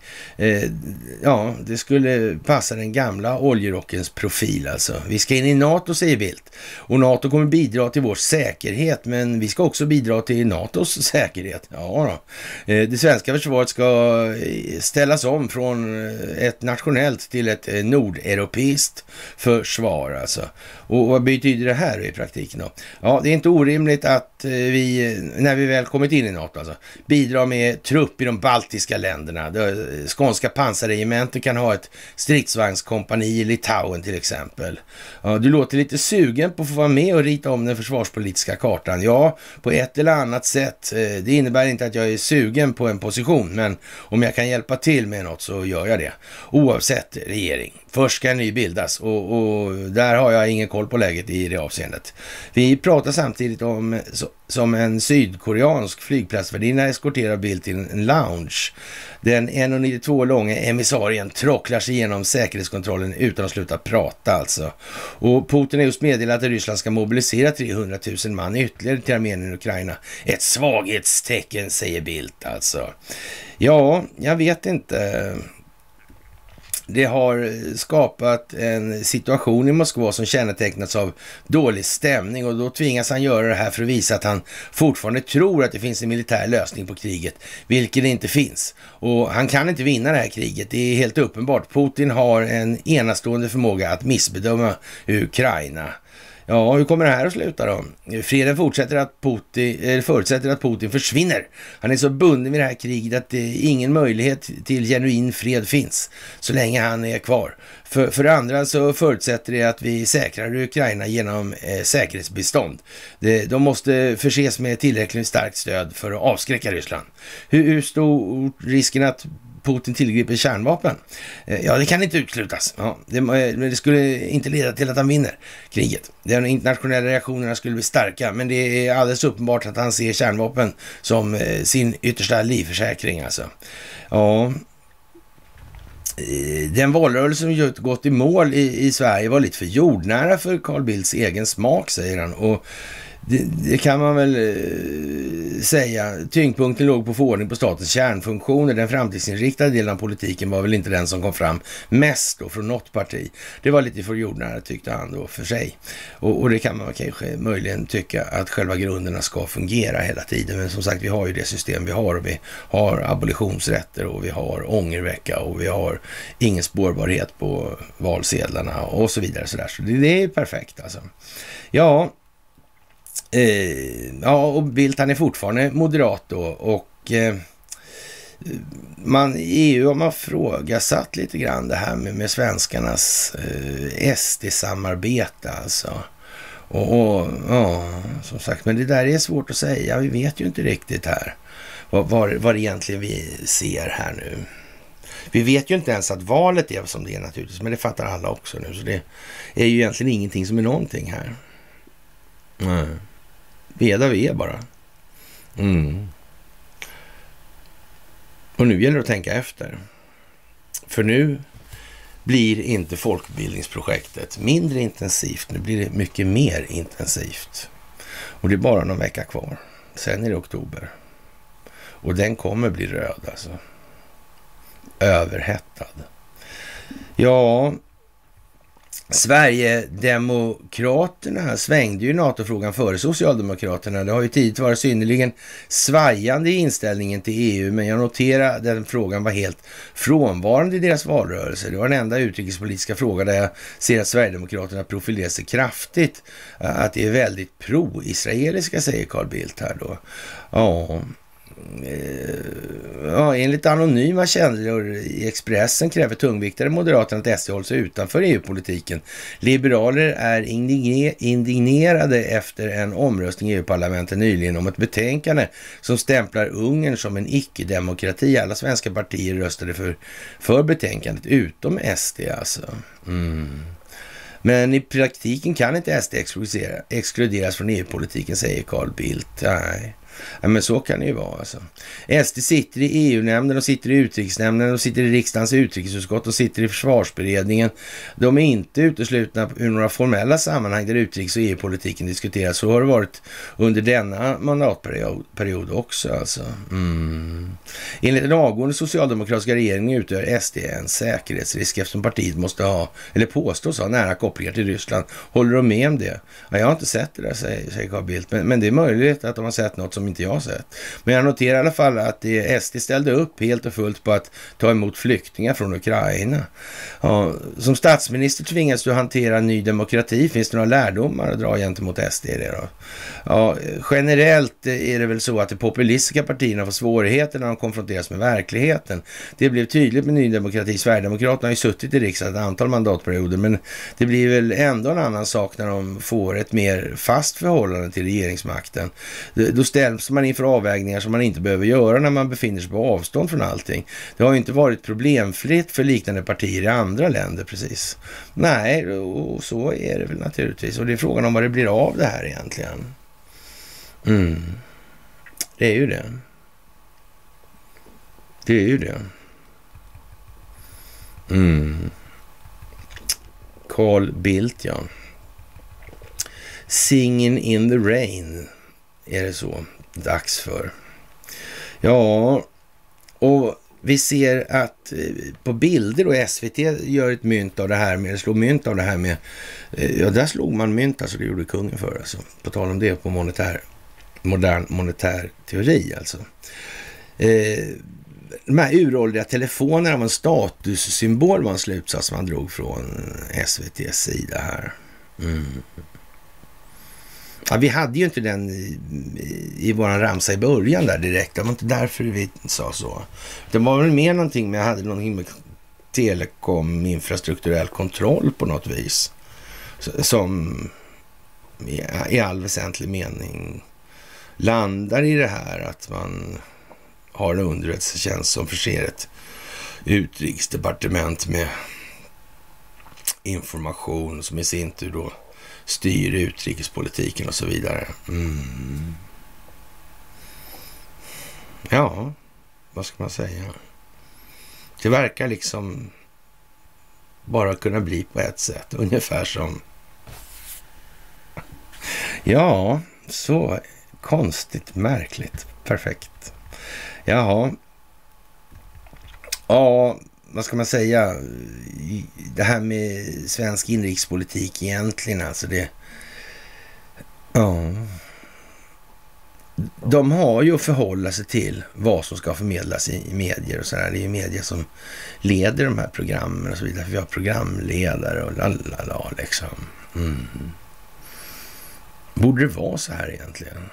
det skulle passa den gamla oljerockens profil alltså. Vi ska in i NATO, säger Bildt. Och NATO kommer bidra till vår säkerhet, men vi ska också bidra till NATOs säkerhet. Ja då. Det svenska försvaret ska ställas om från ett nationellt till ett nordeuropeiskt försvar alltså. Och vad betyder det här i praktiken då? Ja, det är inte orimligt att vi, när vi väl kommit in i NATO alltså, bidrar med trupp i de baltiska länderna. Skånska pansarregementen kan ha ett stridsvagnskompani i Litauen till exempel. Ja, du låter lite sugen på att få vara med och rita om den försvarspolitiska kartan. Ja, på ett eller annat sätt. Det innebär inte att jag är sugen på en position, men om jag kan hjälpa till med något så gör jag det. Oavsett regering. Först ska en ny bildas och där har jag ingen koll på läget i det avseendet. Vi pratar samtidigt om som en sydkoreansk flygplatsvärdinna eskorterar Bildt till en lounge. Den 1,92 långa emissarien tråcklar sig igenom säkerhetskontrollen utan att sluta prata alltså. Och Putin har just meddelat att Ryssland ska mobilisera 300 000 man ytterligare till armén i Ukraina. Ett svaghetstecken, säger Bildt alltså. Ja, jag vet inte. Det har skapat en situation i Moskva som kännetecknats av dålig stämning, och då tvingas han göra det här för att visa att han fortfarande tror att det finns en militär lösning på kriget, vilket det inte finns. Och han kan inte vinna det här kriget, det är helt uppenbart. Putin har en enastående förmåga att missbedöma Ukraina. Ja, hur kommer det här att sluta då? Freden förutsätter att Putin försvinner. Han är så bunden vid det här kriget att ingen möjlighet till genuin fred finns så länge han är kvar. För det andra så förutsätter det att vi säkrar Ukraina genom säkerhetsbistånd. De måste förses med tillräckligt starkt stöd för att avskräcka Ryssland. Hur stor risken att Putin tillgriper kärnvapen? Ja, det kan inte utslutas. Ja, det skulle inte leda till att han vinner kriget. De internationella reaktionerna skulle bli starka, men det är alldeles uppenbart att han ser kärnvapen som sin yttersta livförsäkring alltså. Ja, den valrörelse som gått i mål i Sverige var lite för jordnära för Carl Bildts egen smak, säger han. Och det kan man väl säga. Tyngdpunkten låg på förordning på statens kärnfunktioner. Den framtidsinriktade delen av politiken var väl inte den som kom fram mest då från något parti. Det var lite för jordnära, tyckte han då för sig. Och det kan man kanske möjligen tycka att själva grunderna ska fungera hela tiden. Men som sagt, vi har ju det system vi har, och vi har abolitionsrätter och vi har ångervecka och vi har ingen spårbarhet på valsedlarna och så vidare. Så det är perfekt alltså. Ja, och Bildt, han är fortfarande moderat då, och i EU har man frågasatt lite grann det här med svenskarnas SD-samarbete alltså. Och som sagt, men det där är svårt att säga, vi vet ju inte riktigt här vad det egentligen vi ser här nu. Vi vet ju inte ens att valet är som det är naturligtvis, men det fattar alla också nu. Så det är ju egentligen ingenting som är någonting här. Nej. Vi är där vi är bara. Och nu gäller det att tänka efter. För nu blir inte folkbildningsprojektet mindre intensivt. Nu blir det mycket mer intensivt. Och det är bara någon vecka kvar. Sen är det oktober. Och den kommer bli röd alltså. Överhettad. Ja, Sverigedemokraterna svängde ju NATO-frågan före Socialdemokraterna. Det har ju tidigt varit synnerligen svajande i inställningen till EU, men jag noterar att den frågan var helt frånvarande i deras valrörelse. Det var den enda utrikespolitiska fråga där jag ser att Sverigedemokraterna profilerar sig kraftigt. Att det är väldigt pro-israeliska, säger Carl Bildt här då. Ja, enligt anonyma källor i Expressen kräver tungviktare Moderaterna att SD håller sig utanför EU-politiken. Liberaler är indignerade efter en omröstning i EU-parlamentet nyligen om ett betänkande som stämplar Ungern som en icke-demokrati. Alla svenska partier röstade för betänkandet utom SD alltså. Men i praktiken kan inte SD exkluderas från EU-politiken, säger Carl Bildt. Nej. Ja, men så kan det ju vara alltså. SD sitter i EU-nämnden och sitter i utrikesnämnden och sitter i riksdagens utrikesutskott och sitter i försvarsberedningen. De är inte uteslutna ur några formella sammanhang där utrikes- och EU-politiken diskuteras. Så har det varit under denna mandatperiod också alltså. Enligt den avgående socialdemokratiska regeringen utgör SD en säkerhetsrisk eftersom partiet måste ha, eller påstås ha, nära kopplingar till Ryssland. Håller de med om det? Ja, jag har inte sett det där, säger Carl Bildt. Men det är möjligt att de har sett något som inte jag har sett. Men jag noterar i alla fall att SD ställde upp helt och fullt på att ta emot flyktingar från Ukraina. Ja, som statsminister tvingas du hantera ny demokrati. Finns det några lärdomar att dra gentemot SD i det då? Ja, generellt är det väl så att de populistiska partierna får svårigheter när de konfronteras med verkligheten. Det blev tydligt med ny demokrati. Sverigedemokraterna har ju suttit i riksdagen ett antal mandatperioder, men det blir väl ändå en annan sak när de får ett mer fast förhållande till regeringsmakten. Då ställs man inför avvägningar som man inte behöver göra när man befinner sig på avstånd från allting. Det har ju inte varit problemfritt för liknande partier i andra länder precis. Nej, och så är det väl naturligtvis. Och det är frågan om vad det blir av det här egentligen. Det är ju det. Det är ju det. Carl Bildt, ja. Singing in the rain. Är det så? Dags för. Ja, och vi ser att på bilder och SVT gör ett mynt av det här med, slår mynt av det här med, ja där slog man mynt, alltså det gjorde kungen för alltså. På tal om det på modern monetär teori alltså. De här uråldriga telefonerna var en statussymbol, var en slutsats man drog från SVTs sida här. Ja, vi hade ju inte den i våran ramsa i början där direkt. Det var inte därför vi sa så. Det var väl mer någonting med, jag hade någonting med telekom, infrastrukturell kontroll på något vis. Som i all väsentlig mening landar i det här att man har en underrättelsetjänst som förser ett utrikesdepartement med information som i sin tur då styr utrikespolitiken och så vidare. Ja, vad ska man säga? Det verkar liksom bara kunna bli på ett sätt. Ungefär som... Ja, så konstigt, märkligt, perfekt. Jaha. Ja, vad ska man säga? Det här med svensk inrikespolitik egentligen, alltså det... Ja. De har ju att förhålla sig till vad som ska förmedlas i medier och sådär. Det är ju media som leder de här programmen och så vidare. Vi har programledare och lalala liksom. Borde det vara så här egentligen?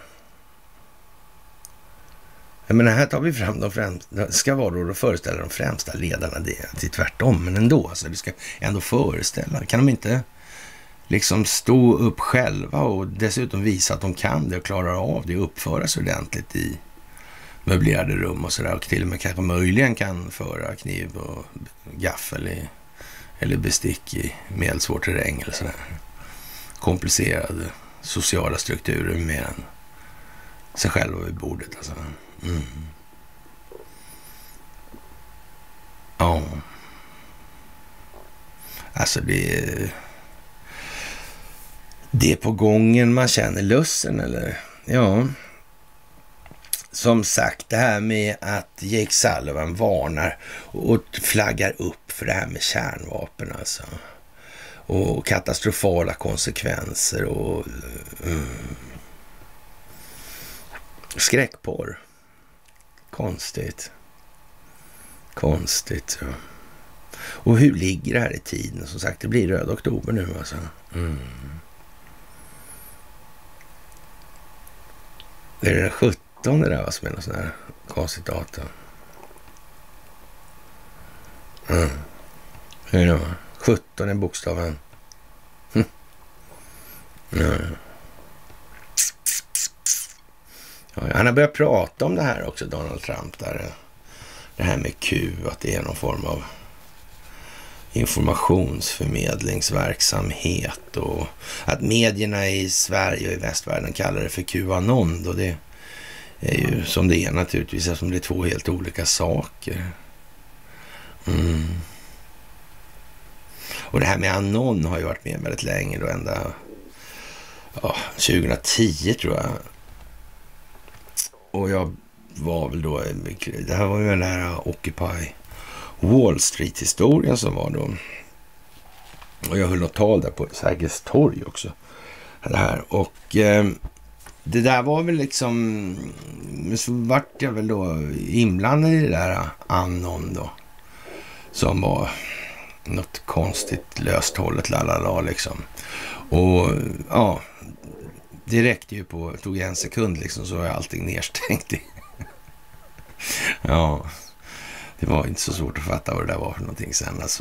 Jag menar, här tar vi fram de främsta, det ska vara då att föreställa de främsta ledarna, det är tvärtom, men ändå, alltså det ska ändå föreställa. Kan de inte liksom stå upp själva och dessutom visa att de kan det och klarar av det och uppföra sig ordentligt i möblerade rum och sådär, och till och med kanske möjligen kan föra kniv och gaffel eller bestick i medelsvår terräng eller sådär. Komplicerade sociala strukturer mer än sig själva vid bordet alltså. Ja. Alltså det är på gången man känner lussen, eller? Ja. Som sagt, det här med att Jake Sullivan varnar och flaggar upp för det här med kärnvapen alltså. Och katastrofala konsekvenser och skräckporr. Konstigt. Ja. Och hur ligger det här i tiden? Som sagt, det blir röd oktober nu alltså. Det är den 17 det där som är något sån här konstigt datum. Hur är det då? 17 är bokstaven. Ja, han har börjat prata om det här också, Donald Trump, där det här med Q, att det är någon form av informationsförmedlingsverksamhet och att medierna i Sverige och i västvärlden kallar det för QAnon, och det är ju som det är naturligtvis, eftersom det är två helt olika saker. Och det här med anon har ju varit med väldigt länge då, ända 2010 tror jag. Och jag var väl då, det här var ju den här Occupy Wall Street-historien som var då. Och jag höll något tal där på Sergels torg också. Det här. Och det där var väl liksom, så vart jag väl då inblandad i det där anon då. Som var något konstigt löst hållet lalala liksom. Och ja, det räckte ju på, tog en sekund liksom, så var allting nedstängt. Ja, det var inte så svårt att fatta vad det där var för någonting sen. Alltså,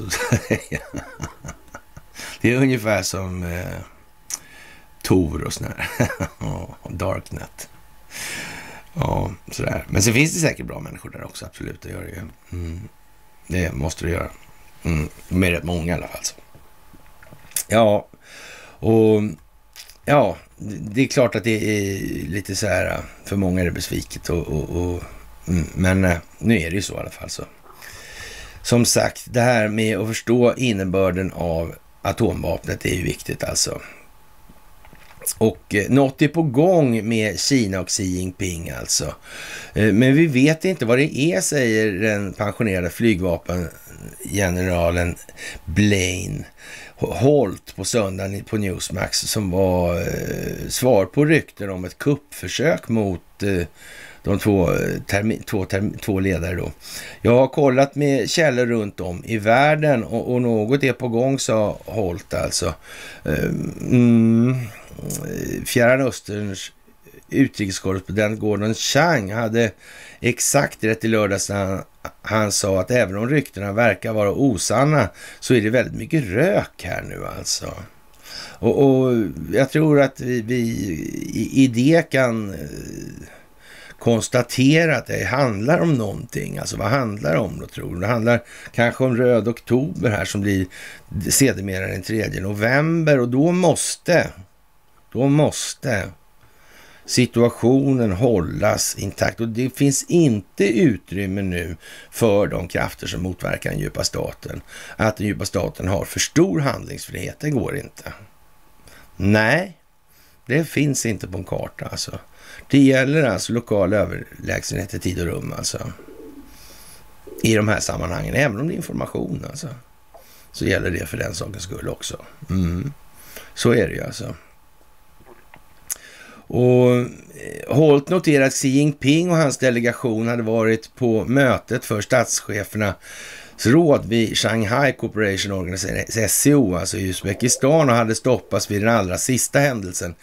det är ungefär som Tor och sån här. Darknet. Ja, sådär. Men så finns det säkert bra människor där också, absolut. Det gör det ju. Det måste det göra. Med rätt många i alla fall. Så. Ja, och ja, det är klart att det är lite så här, för många är det besviket men nu är det ju så i alla fall. Så. Som sagt, det här med att förstå innebörden av atomvapnet är ju viktigt alltså. Och något är på gång med Kina och Xi Jinping alltså. Men vi vet inte vad det är, säger den pensionerade flygvapengeneralen Blaine Holt på söndagen på Newsmax, som var svar på rykten om ett kuppförsök mot de två ledare då. Jag har kollat med källor runt om i världen och något är på gång, sa Holt alltså. Fjärran Österns utrikeskorrespondent Gordon Chang hade exakt rätt i lördags när han sa att även om ryktena verkar vara osanna så är det väldigt mycket rök här nu alltså. Och jag tror att vi i det kan konstatera att det handlar om någonting. Alltså vad handlar det om då, tror du? Det handlar kanske om röd oktober här som blir sedermera den 3 november, och då måste situationen hållas intakt, och det finns inte utrymme nu för de krafter som motverkar den djupa staten. Att den djupa staten har för stor handlingsfrihet, det går inte. Nej, det finns inte på en karta alltså. Det gäller alltså lokal överlägsenhet i tid och rum alltså. I de här sammanhangen, även om det är information alltså. Så gäller det för den sakens skull också. Så är det ju alltså. Och Holt noterar att Xi Jinping och hans delegation hade varit på mötet för statschefernas råd vid Shanghai Cooperation Organization, SCO, alltså i Uzbekistan, och hade stoppats vid den allra sista händelsen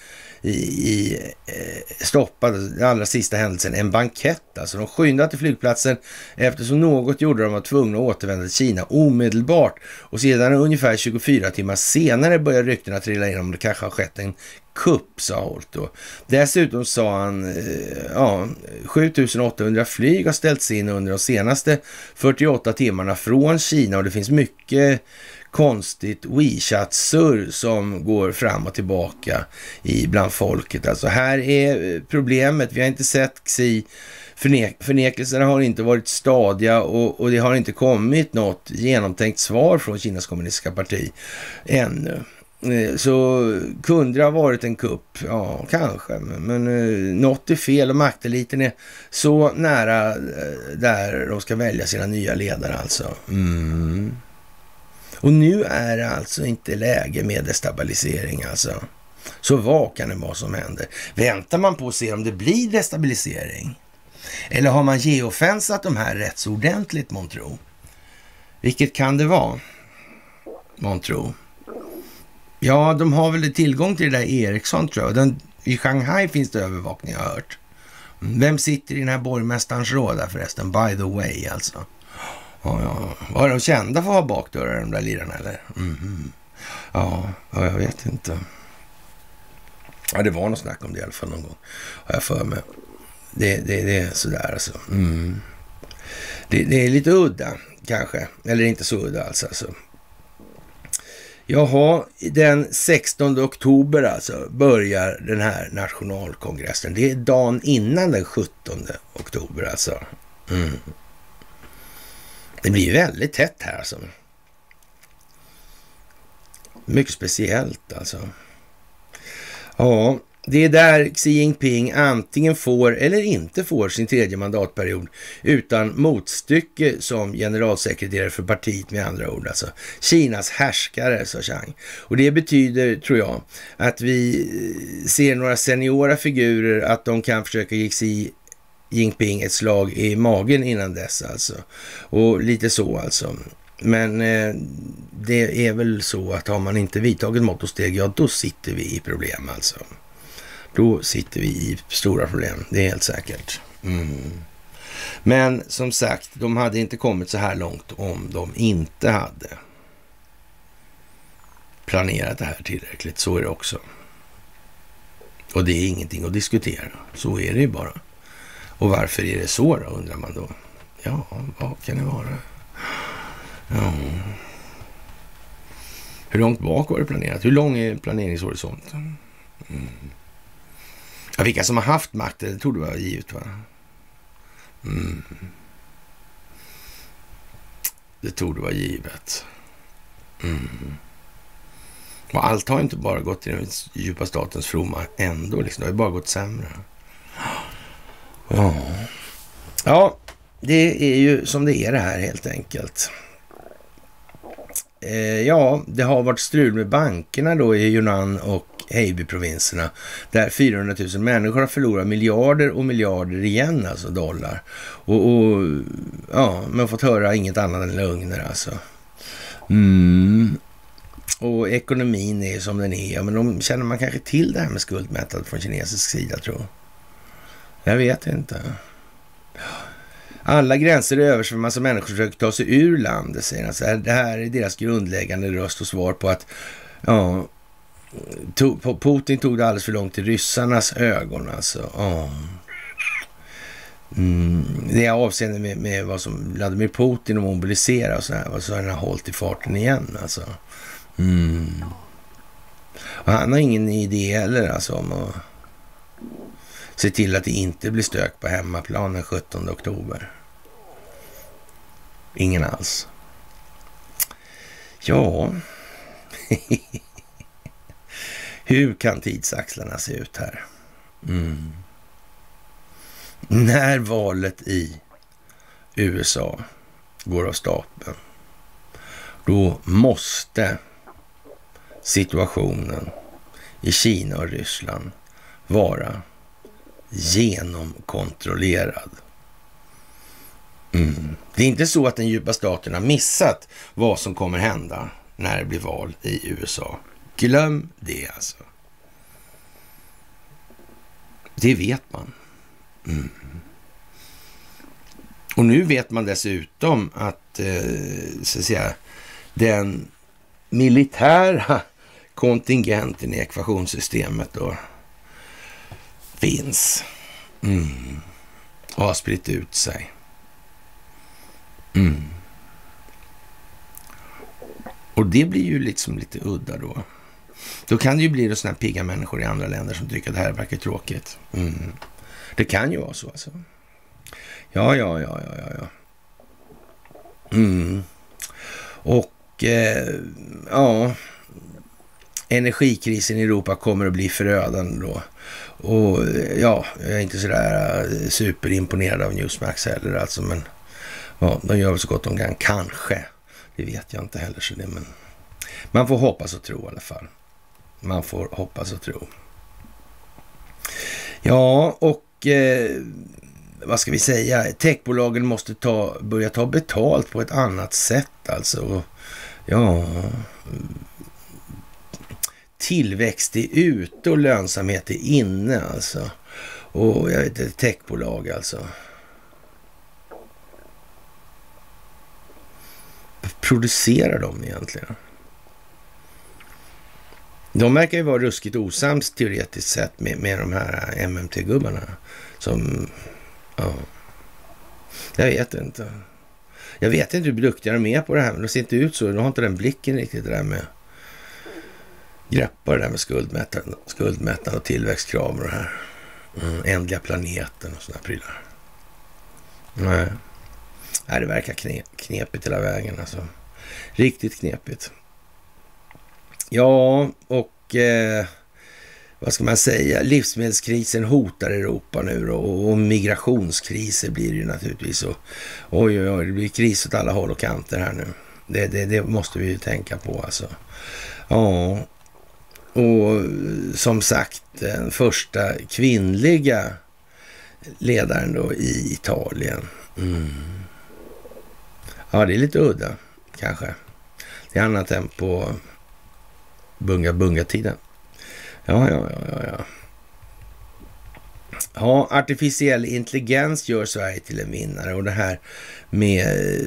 en bankett. Alltså de skyndade till flygplatsen eftersom något gjorde de var tvungna att återvända till Kina omedelbart, och sedan ungefär 24 timmar senare började ryktena trilla in om det kanske har skett en kupp, sa Holt då. Dessutom sa han 7800 flyg har ställts in under de senaste 48 timmarna från Kina och det finns mycket konstigt WeChat-surr som går fram och tillbaka bland folket. Alltså här är problemet. Vi har inte sett Xi. Förnekelserna har inte varit stadiga och det har inte kommit något genomtänkt svar från Kinas kommunistiska parti ännu. Så kunde det ha varit en kupp? Ja, kanske. Men något är fel och makteliten är så nära där de ska välja sina nya ledare alltså. Och nu är det alltså inte läge med destabilisering alltså. Så vad kan det vara som händer? Väntar man på att se om det blir destabilisering? Eller har man geofensat de här rätt så ordentligt, månntro? Vilket kan det vara, månntro? Ja, de har väl tillgång till det där Ericsson, tror jag. I Shanghai finns det övervakning, jag har hört. Vem sitter i den här borgmästarens råd där förresten? By the way, alltså. Ja. Var de kända för att ha bakdörrar, de där lirarna, eller? Ja, jag vet inte. Ja, det var något snack om det i alla fall någon gång. Har jag för mig. Det är sådär alltså. Det är lite udda, kanske. Eller inte så udda alltså. Jaha, den 16 oktober alltså börjar den här nationalkongressen. Det är dagen innan den 17 oktober alltså. Det blir väldigt tätt här alltså. Mycket speciellt alltså. Ja, det är där Xi Jinping antingen får eller inte får sin tredje mandatperiod utan motstycke som generalsekreterare för partiet, med andra ord alltså. Kinas härskare, sa Chang. Och det betyder, tror jag, att vi ser några seniora figurer, att de kan försöka ge Xi Jinping ett slag i magen innan dess alltså. Och lite så alltså. Men det är väl så att har man inte vidtagit mått och steg, ja då sitter vi i problem alltså. Då sitter vi i stora problem, det är helt säkert. Men som sagt, de hade inte kommit så här långt om de inte hade planerat det här tillräckligt. Så är det också. Och det är ingenting att diskutera. Så är det ju bara. Och varför är det så då, undrar man då? Ja, vad kan det vara? Ja. Hur långt bak var det planerat? Hur lång är planeringshorisonten? Ja, vilka som har haft makten, det tog det vara givet, va? Det tog det vara givet. Och allt har inte bara gått till den djupa statens fromma ändå, liksom. Det har bara gått sämre. Ja, det är ju som det är det här helt enkelt. Ja, det har varit strul med bankerna då i Yunnan och Hebei-provinserna, där 400 000 människor har förlorat miljarder och miljarder igen, alltså dollar. Och ja, man har fått höra inget annat än lögner alltså. Och ekonomin är som den är, men de känner man kanske till det här med skuldmättnad från kinesisk sida, tror jag. vet inte. Alla gränser är över, så en massa människor försöker ta sig ur landet, säger han. Så här, det här är deras grundläggande röst och svar på att ja, Putin tog det alldeles för långt till ryssarnas ögon alltså. Det är avseende med vad som Vladimir Putin och mobiliserar och så här, och så har han hållit i farten igen alltså. Och han har ingen idé heller alltså om att se till att det inte blir stök på hemmaplan den 17 oktober. Ingen alls. Ja. Hur kan tidsaxlarna se ut här? När valet i USA går av stapeln, då måste situationen i Kina och Ryssland vara genomkontrollerad. Det är inte så att den djupa staten har missat vad som kommer hända när det blir val i USA. Glöm det alltså. Det vet man. Och nu vet man dessutom att, så att säga, den militära kontingenten i ekvationssystemet då finns. och har spritt ut sig. Och det blir ju liksom lite udda då. Då kan det ju bli sådana här pigga människor i andra länder som tycker att det här verkar tråkigt. Det kan ju vara så alltså. Ja. Och energikrisen i Europa kommer att bli förödande då. Och ja, jag är inte sådär superimponerad av Newsmax heller alltså, men ja, de gör väl så gott de kan, kanske. Det vet jag inte heller, så det, men man får hoppas och tro i alla fall. Man får hoppas och tro. Ja, och vad ska vi säga? Techbolagen måste börja ta betalt på ett annat sätt alltså. Ja, tillväxt är ute och lönsamhet är inne alltså. Och jag vet inte, techbolag alltså. Vad producerar de egentligen? De verkar ju vara ruskigt osams teoretiskt sett med de här MMT-gubbarna som, ja, jag vet inte. Jag vet inte hur duktiga de är på det här, men de ser inte ut så. De har inte den blicken riktigt, det där med greppa, det där med skuldmättnad och tillväxtkrav och det här. Ändliga planeten och sådana prylar. Nej, det verkar knepigt hela vägen alltså. Riktigt knepigt. Ja, och vad ska man säga? Livsmedelskrisen hotar Europa nu då, och migrationskriser blir det ju naturligtvis. Och, oj, det blir kris åt alla håll och kanter här nu. Det måste vi ju tänka på alltså. Ja, och som sagt, den första kvinnliga ledaren då i Italien. Ja, det är lite udda kanske. Det är annat än på bunga-tiden. Ja. Ja, artificiell intelligens gör Sverige till en vinnare. Och det här med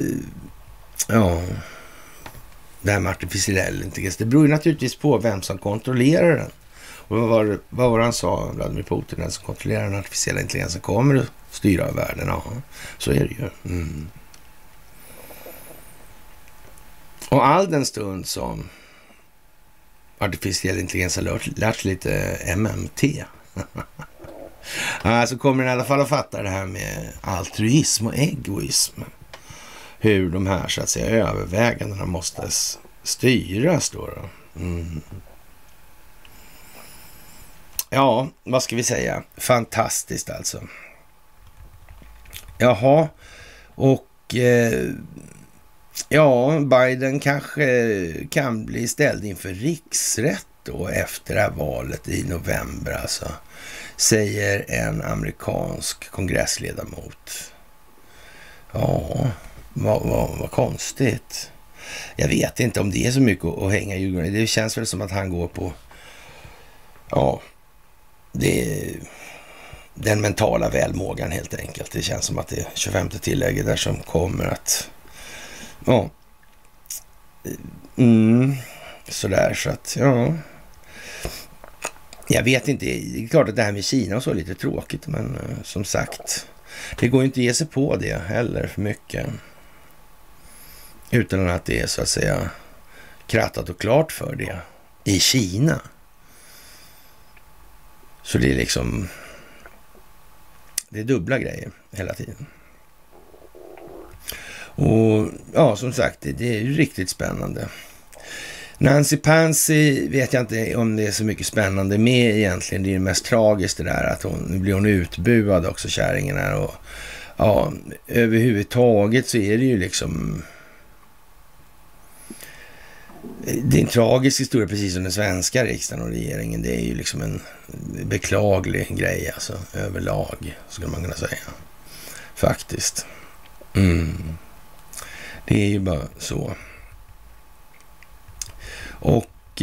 det här med artificiell intelligens, det beror ju naturligtvis på vem som kontrollerar den. Och vad var han sa, Vladimir Putin, den som kontrollerar den artificiella intelligensen kommer att styra världen. Ja, så är det ju. Och all den stund som artificiell intelligens har lärt sig lite MMT. Så kommer den i alla fall att fatta det här med altruism och egoism. Hur de här så att säga övervägandena måste styras då. Ja, vad ska vi säga? Fantastiskt alltså. Jaha, och Biden kanske kan bli ställd inför riksrätt då efter det här valet i november alltså, säger en amerikansk kongressledamot. Ja, vad konstigt. Jag vet inte om det är så mycket att hänga i julgranen. Det känns väl som att han går på den mentala välmågan helt enkelt. Det känns som att det är 25:e tillägget där som kommer att sådär, så att jag vet inte. Det är klart att det här med Kina och så är lite tråkigt, men som sagt, det går ju inte att ge sig på det heller för mycket utan att det är så att säga krattat och klart för det i Kina. Så det är liksom, det är dubbla grejer hela tiden. Och som sagt, det är ju riktigt spännande. Nancy Pansy vet jag inte om det är så mycket spännande med egentligen. Det är ju mest tragiskt det där att nu blir hon utbuad också, kärringen här. Och överhuvudtaget så är det ju liksom, det är en tragisk historia, precis som den svenska riksdagen och regeringen. Det är ju liksom en beklaglig grej alltså, överlag skulle man kunna säga. Faktiskt. Det är ju bara så. Och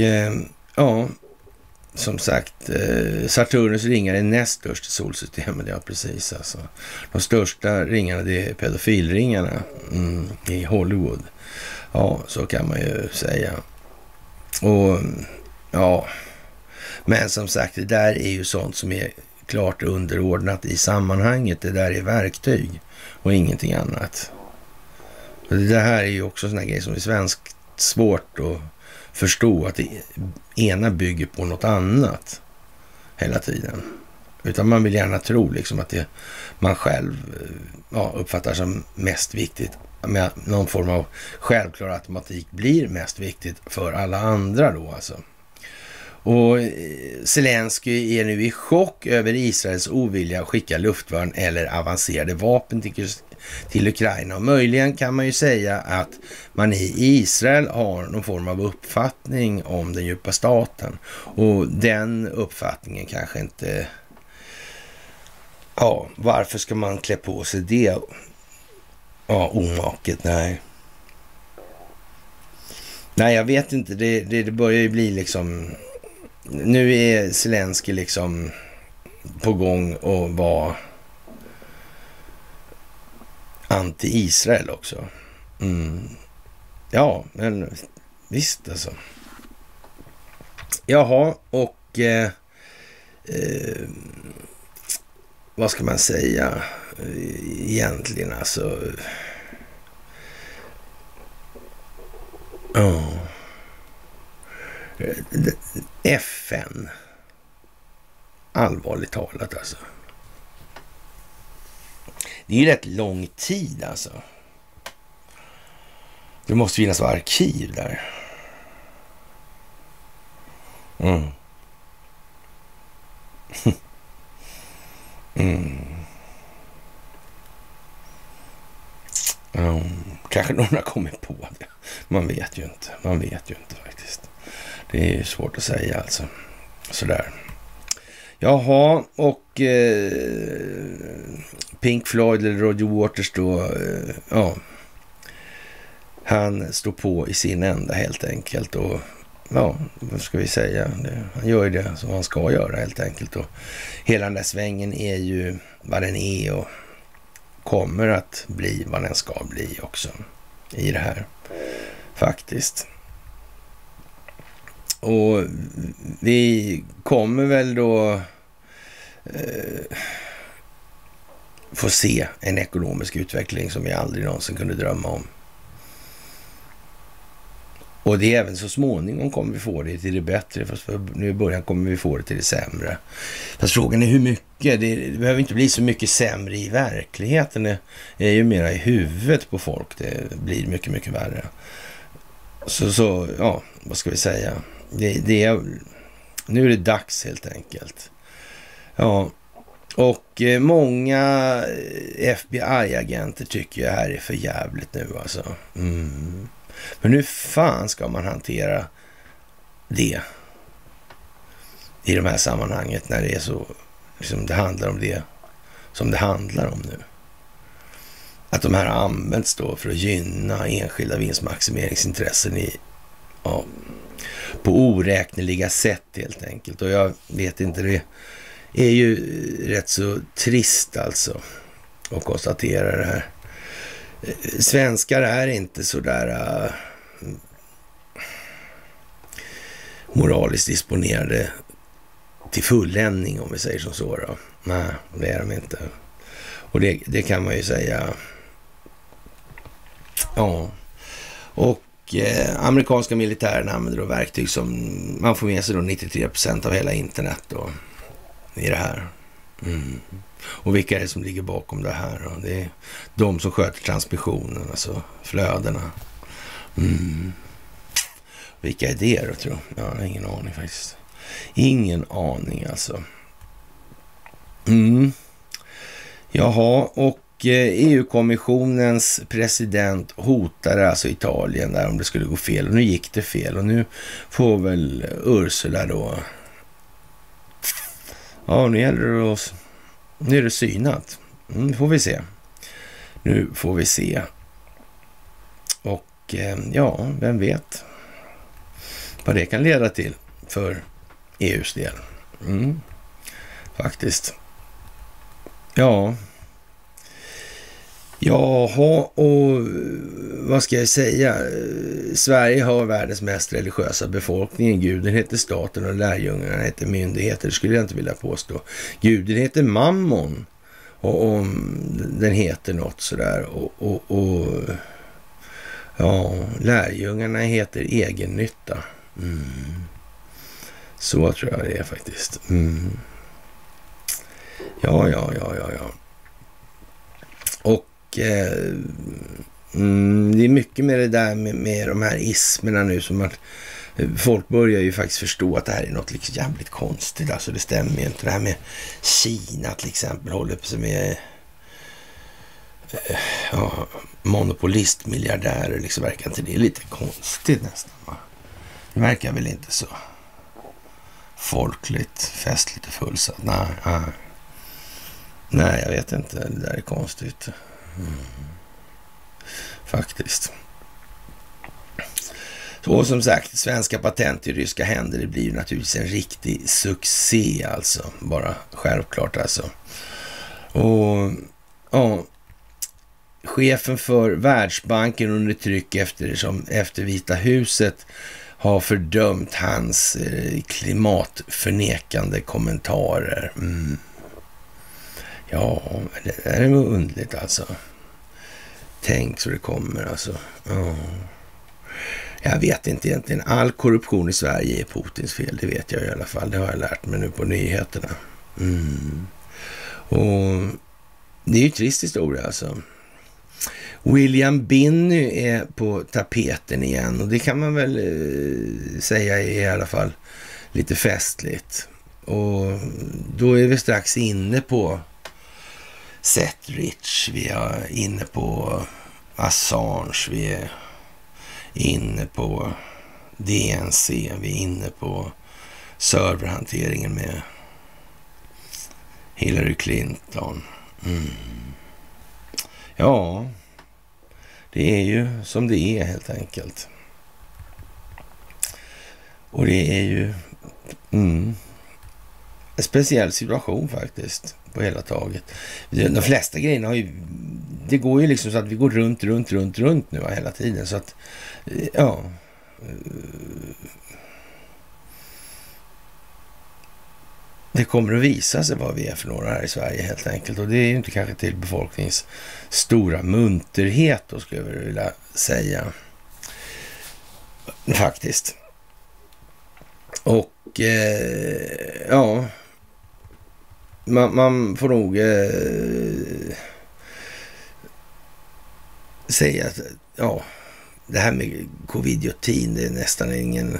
som sagt, Saturnus ringar är näst störst i solsystemet. Ja, precis alltså. De största ringarna, det är pedofilringarna i Hollywood. Ja, så kan man ju säga. Och men som sagt, det där är ju sånt som är klart underordnat i sammanhanget. Det där är verktyg och ingenting annat. Och det här är ju också såna grejer som är svenskt svårt att förstå, att det ena bygger på något annat hela tiden. Utan man vill gärna tro liksom att det man själv uppfattar som mest viktigt med någon form av självklar automatik blir mest viktigt för alla andra då alltså. Och Zelensky är nu i chock över Israels ovilja att skicka luftvärn eller avancerade vapen till Ukraina. Och möjligen kan man ju säga att man i Israel har någon form av uppfattning om den djupa staten. Och den uppfattningen kanske inte... Ja, varför ska man klä på sig det? Ja, omaket, nej. Nej, jag vet inte. Det börjar ju bli liksom... Nu är Zelensky liksom på gång och vara anti-Israel också. Ja, men visst alltså. Jaha, och vad ska man säga egentligen alltså? FN. Allvarligt talat alltså. Det är ju rätt lång tid alltså. Det måste finnas arkiv där. Kanske någon har kommit på det. Man vet ju inte faktiskt. Det är ju svårt att säga alltså. Sådär. Jaha, och Pink Floyd eller Roger Waters då, han står på i sin ända helt enkelt och vad ska vi säga? Han gör ju det som han ska göra helt enkelt och hela den där svängen är ju vad den är och kommer att bli vad den ska bli också i det här faktiskt. Och vi kommer väl då få se en ekonomisk utveckling som vi aldrig någonsin kunde drömma om. Och det är även så småningom kommer vi få det till det bättre, fast nu i början kommer vi få det till det sämre. Fast frågan är hur mycket, det behöver inte bli så mycket sämre i verkligheten, det är ju mera i huvudet på folk, det blir mycket, mycket värre. Så ja, vad ska vi säga? Nu är det dags helt enkelt. Ja, och många FBI-agenter tycker jag här är för jävligt nu alltså. Men hur fan ska man hantera det i de här sammanhanget när det är så, liksom det handlar om det som det handlar om nu? Att de här används då för att gynna enskilda vinstmaximeringsintressen på oräkneliga sätt helt enkelt. Och jag vet inte, det är ju rätt så trist alltså att konstatera det här. Svenskar är inte så där moraliskt disponerade till fulländning om vi säger som så då. Nej, det är de inte. Och det kan man ju säga. Ja. Och amerikanska militären använder då verktyg som man får med sig då 93% av hela internet då i det här. Och vilka är det som ligger bakom det här då? Det är de som sköter transmissionen, alltså flödena. Vilka är det då, tror jag? Jag har ingen aning faktiskt. Ingen aning alltså. Jaha, och EU-kommissionens president hotade alltså Italien där om det skulle gå fel. Och nu gick det fel och nu får väl Ursula då... Ja, nu är det synat. Får vi se. Nu får vi se. Och ja, vem vet vad det kan leda till för EUs del. Faktiskt. Ja. Jaha, och vad ska jag säga? Sverige har världens mest religiösa befolkning. Guden heter staten och lärjungarna heter myndigheter. Det skulle jag inte vilja påstå. Guden heter Mammon. Och om den heter något sådär. Och ja, lärjungarna heter egennytta. Så tror jag det är faktiskt. Ja. Och det är mycket med det där med de här ismerna nu som att folk börjar ju faktiskt förstå att det här är något liksom jävligt konstigt. Alltså det stämmer ju inte. Det här med Kina till exempel håller på sig med monopolistmiljardärer liksom, verkar inte det lite konstigt nästan, va? Det verkar väl inte så folkligt, festligt och fullsatt. Nej, jag vet inte. Det där är konstigt. Faktiskt. Så som sagt, svenska patent i ryska händer, det blir ju naturligtvis en riktig succé alltså. Bara självklart alltså. Och ja, chefen för Världsbanken under tryck efter Vita huset har fördömt hans klimatförnekande kommentarer. Ja, det är nog underligt alltså. Tänk så det kommer alltså. Ja. Jag vet inte egentligen. All korruption i Sverige är Putins fel. Det vet jag i alla fall. Det har jag lärt mig nu på nyheterna. Och det är ju en trist historia alltså. William Binney är på tapeten igen. Och det kan man väl säga är i alla fall lite festligt. Och då är vi strax inne på Zetrich, vi är inne på Assange, vi är inne på DNC, vi är inne på serverhanteringen med Hillary Clinton. Ja, det är ju som det är helt enkelt. Och det är ju en speciell situation faktiskt på hela taget. De flesta grejerna har ju, det går ju liksom så att vi går runt nu hela tiden, så att ja, det kommer att visa sig vad vi är för några här i Sverige helt enkelt, och det är ju inte kanske till befolkningens stora munterhet då, skulle jag vilja säga faktiskt. Och ja, man får nog säga att ja, det här med covidiotin, det är nästan ingen,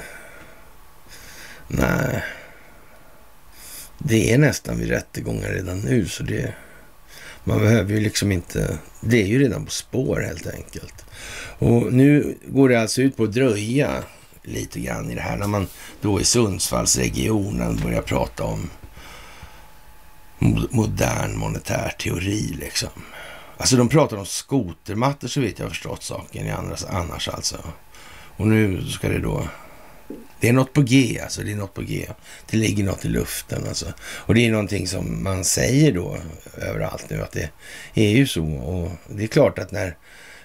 nej, det är nästan vid rättegångar redan nu, så det, man behöver ju liksom inte, det är ju redan på spår helt enkelt. Och nu går det alltså ut på att dröja lite grann i det här när man då i Sundsvallsregionen börjar prata om modern monetär teori liksom. Alltså de pratar om skotermattor så vet jag förstått saken annars alltså. Och nu ska det då, det är något på G alltså, det är något på G. Det ligger något i luften alltså. Och det är någonting som man säger då överallt nu, att det är ju så. Och det är klart att när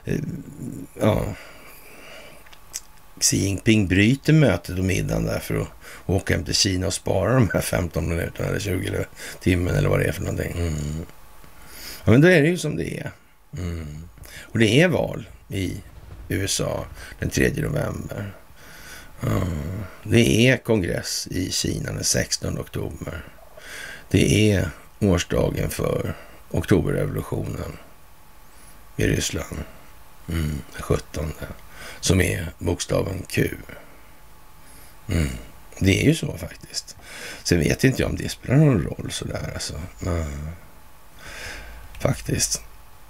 Xi Jinping bryter mötet och middagen där för att åka hem till Kina och spara de här 15 minuterna eller 20 eller timmen eller vad det är för någonting. Ja, men då är det ju som det är. Och det är val i USA den 3 november. Det är kongress i Kina den 16 oktober. Det är årsdagen för oktoberrevolutionen i Ryssland. Den 17, som är bokstaven Q. Det är ju så faktiskt. Sen vet inte jag om det spelar någon roll sådär alltså. Faktiskt.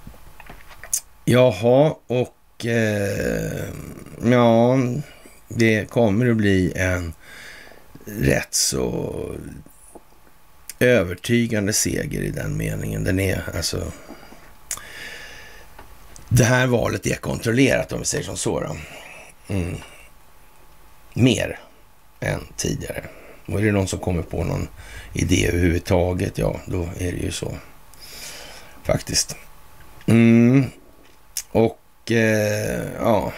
Jaha, och ja, det kommer att bli en rätt så övertygande seger i den meningen. Den är alltså, det här valet är kontrollerat om vi säger som så då. Mer än tidigare. Och är det någon som kommer på någon idé överhuvudtaget, ja då är det ju så faktiskt. Och ja,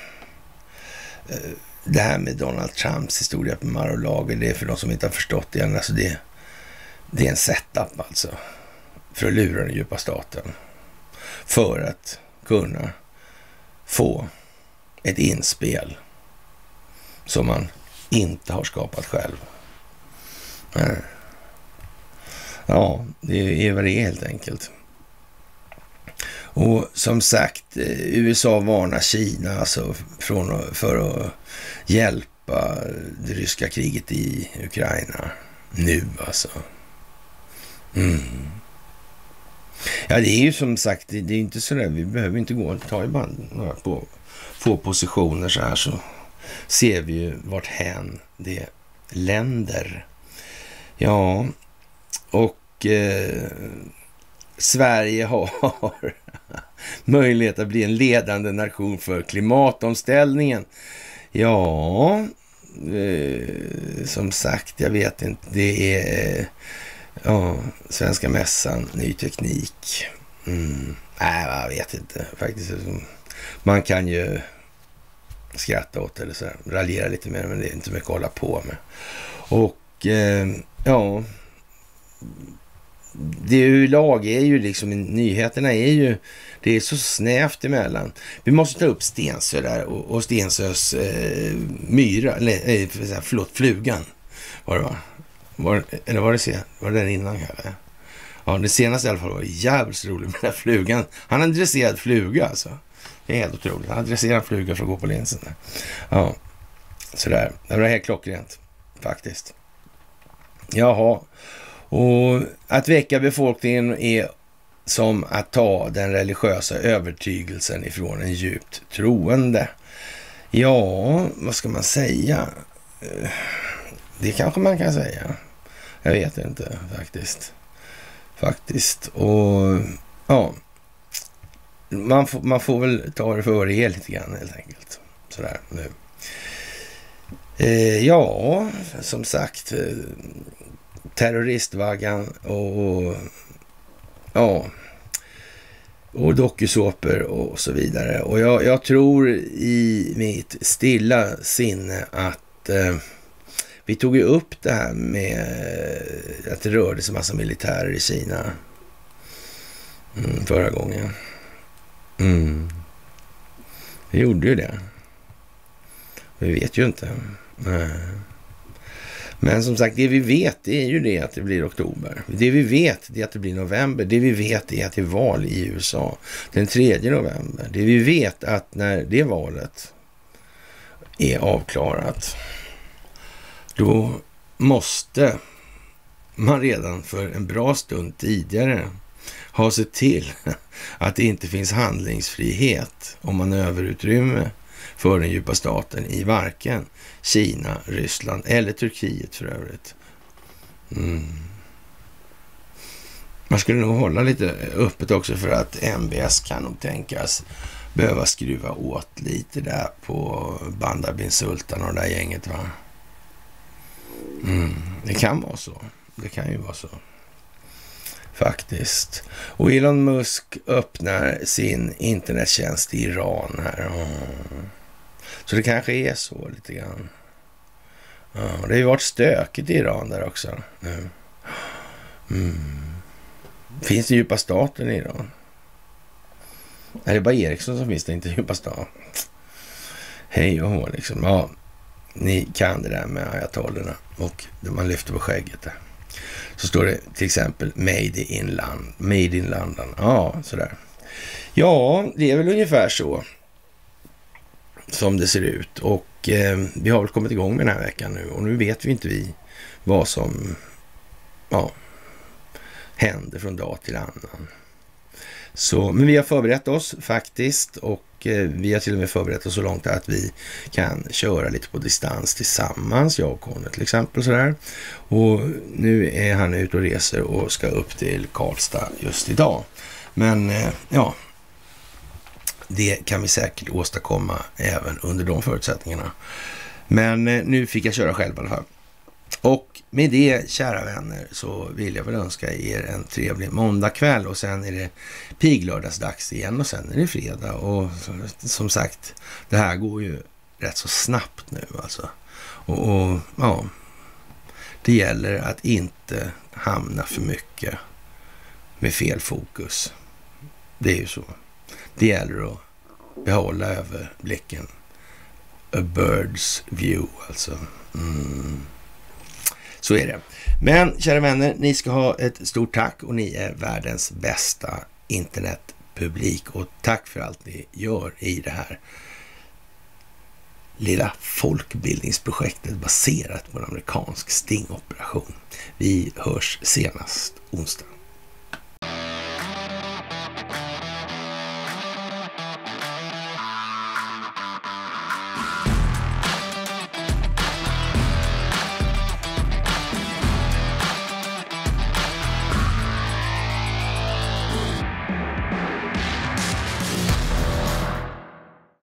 det här med Donald Trumps historia på Mar-a-Lago, det är för de som inte har förstått det än. Alltså det är en setup alltså för att lura den djupa staten. För att kunna få ett inspel som man inte har skapat själv. Ja, det är vad det är helt enkelt. Och som sagt, USA varnar Kina alltså för att hjälpa det ryska kriget i Ukraina nu alltså. Ja, det är ju som sagt, det är inte så där, vi behöver inte gå och ta i band på få positioner så här, så ser vi ju vart hän det länder. Ja, och Sverige har möjlighet att bli en ledande nation för klimatomställningen. Ja, som sagt, jag vet inte. Det är Svenska mässan, ny teknik. Nej, jag vet inte faktiskt. Man kan ju skratta åt eller så här, raljera lite mer, men det är inte mycket att hålla på med. Och ja, det överlag är ju liksom, nyheterna är ju, det är så snävt emellan. Vi måste ta upp Stensö där och Stensös myra, eller förlåt, flugan var det, va? Eller var det den innan kanske? Ja, det senaste i alla fall var jävligt roligt med den här flugan. Han har en dresserad fluga alltså. Det är helt otroligt. Han har dresserad en fluga för att gå på linsen. Ja, sådär. Det var helt klockrent faktiskt. Jaha. Och att väcka befolkningen är som att ta den religiösa övertygelsen ifrån en djupt troende. Ja, vad ska man säga? Det kanske man kan säga. Jag vet inte faktiskt. Och ja, man får väl ta det för det lite grann helt enkelt. Sådär nu. Ja, som sagt, terroristvaggan och dokusåper och så vidare. Och jag tror i mitt stilla sinne att vi tog ju upp det här med att det rörde sig massa militärer i Kina förra gången. Vi gjorde ju det. Vi vet ju inte. Men som sagt, det vi vet är ju det att det blir oktober. Det vi vet är att det blir november. Det vi vet är att det är val i USA den 3 november. Det vi vet att när det valet är avklarat, då måste man redan för en bra stund tidigare ha sett till att det inte finns handlingsfrihet och manöverutrymme för den djupa staten i varken Kina, Ryssland eller Turkiet för övrigt. Man skulle nog hålla lite öppet också för att MBS kan nog tänkas behöva skruva åt lite där på Bandar bin Sultan och det där gänget, va? Det kan vara så. Det kan ju vara så. Faktiskt. Och Elon Musk öppnar sin internettjänst i Iran här. Så det kanske är så lite grann. Ja, det har ju varit stökigt i Iran där också nu. Finns det djupa staten i Iran? Är det bara Ericsson som finns det inte djupa staten? Hej och hå liksom. Ja, ni kan det där med ayatollerna och man lyfter på skägget där. Så står det till exempel Made in London. Ja, sådär. Ja, det är väl ungefär så som det ser ut. Och vi har väl kommit igång med den här veckan nu. Och nu vet vi inte vad som händer från dag till annan. Så, men vi har förberett oss faktiskt. Och vi har till och med förberett oss så långt att vi kan köra lite på distans tillsammans. Jag och Conny till exempel. Sådär. Och nu är han ute och reser och ska upp till Karlstad just idag. Men ja, det kan vi säkert åstadkomma även under de förutsättningarna. Men nu fick jag köra själv i alla fall. Och med det, kära vänner, så vill jag väl önska er en trevlig måndagkväll, och sen är det piglördagsdags igen, och sen är det fredag. Och som sagt, det här går ju rätt så snabbt nu alltså. Och ja, det gäller att inte hamna för mycket med fel fokus. Det är ju så. Det gäller att behålla överblicken. A bird's view alltså. Så är det. Men kära vänner, ni ska ha ett stort tack, och ni är världens bästa internetpublik. Och tack för allt ni gör i det här lilla folkbildningsprojektet baserat på en amerikansk stingoperation. Vi hörs senast onsdag.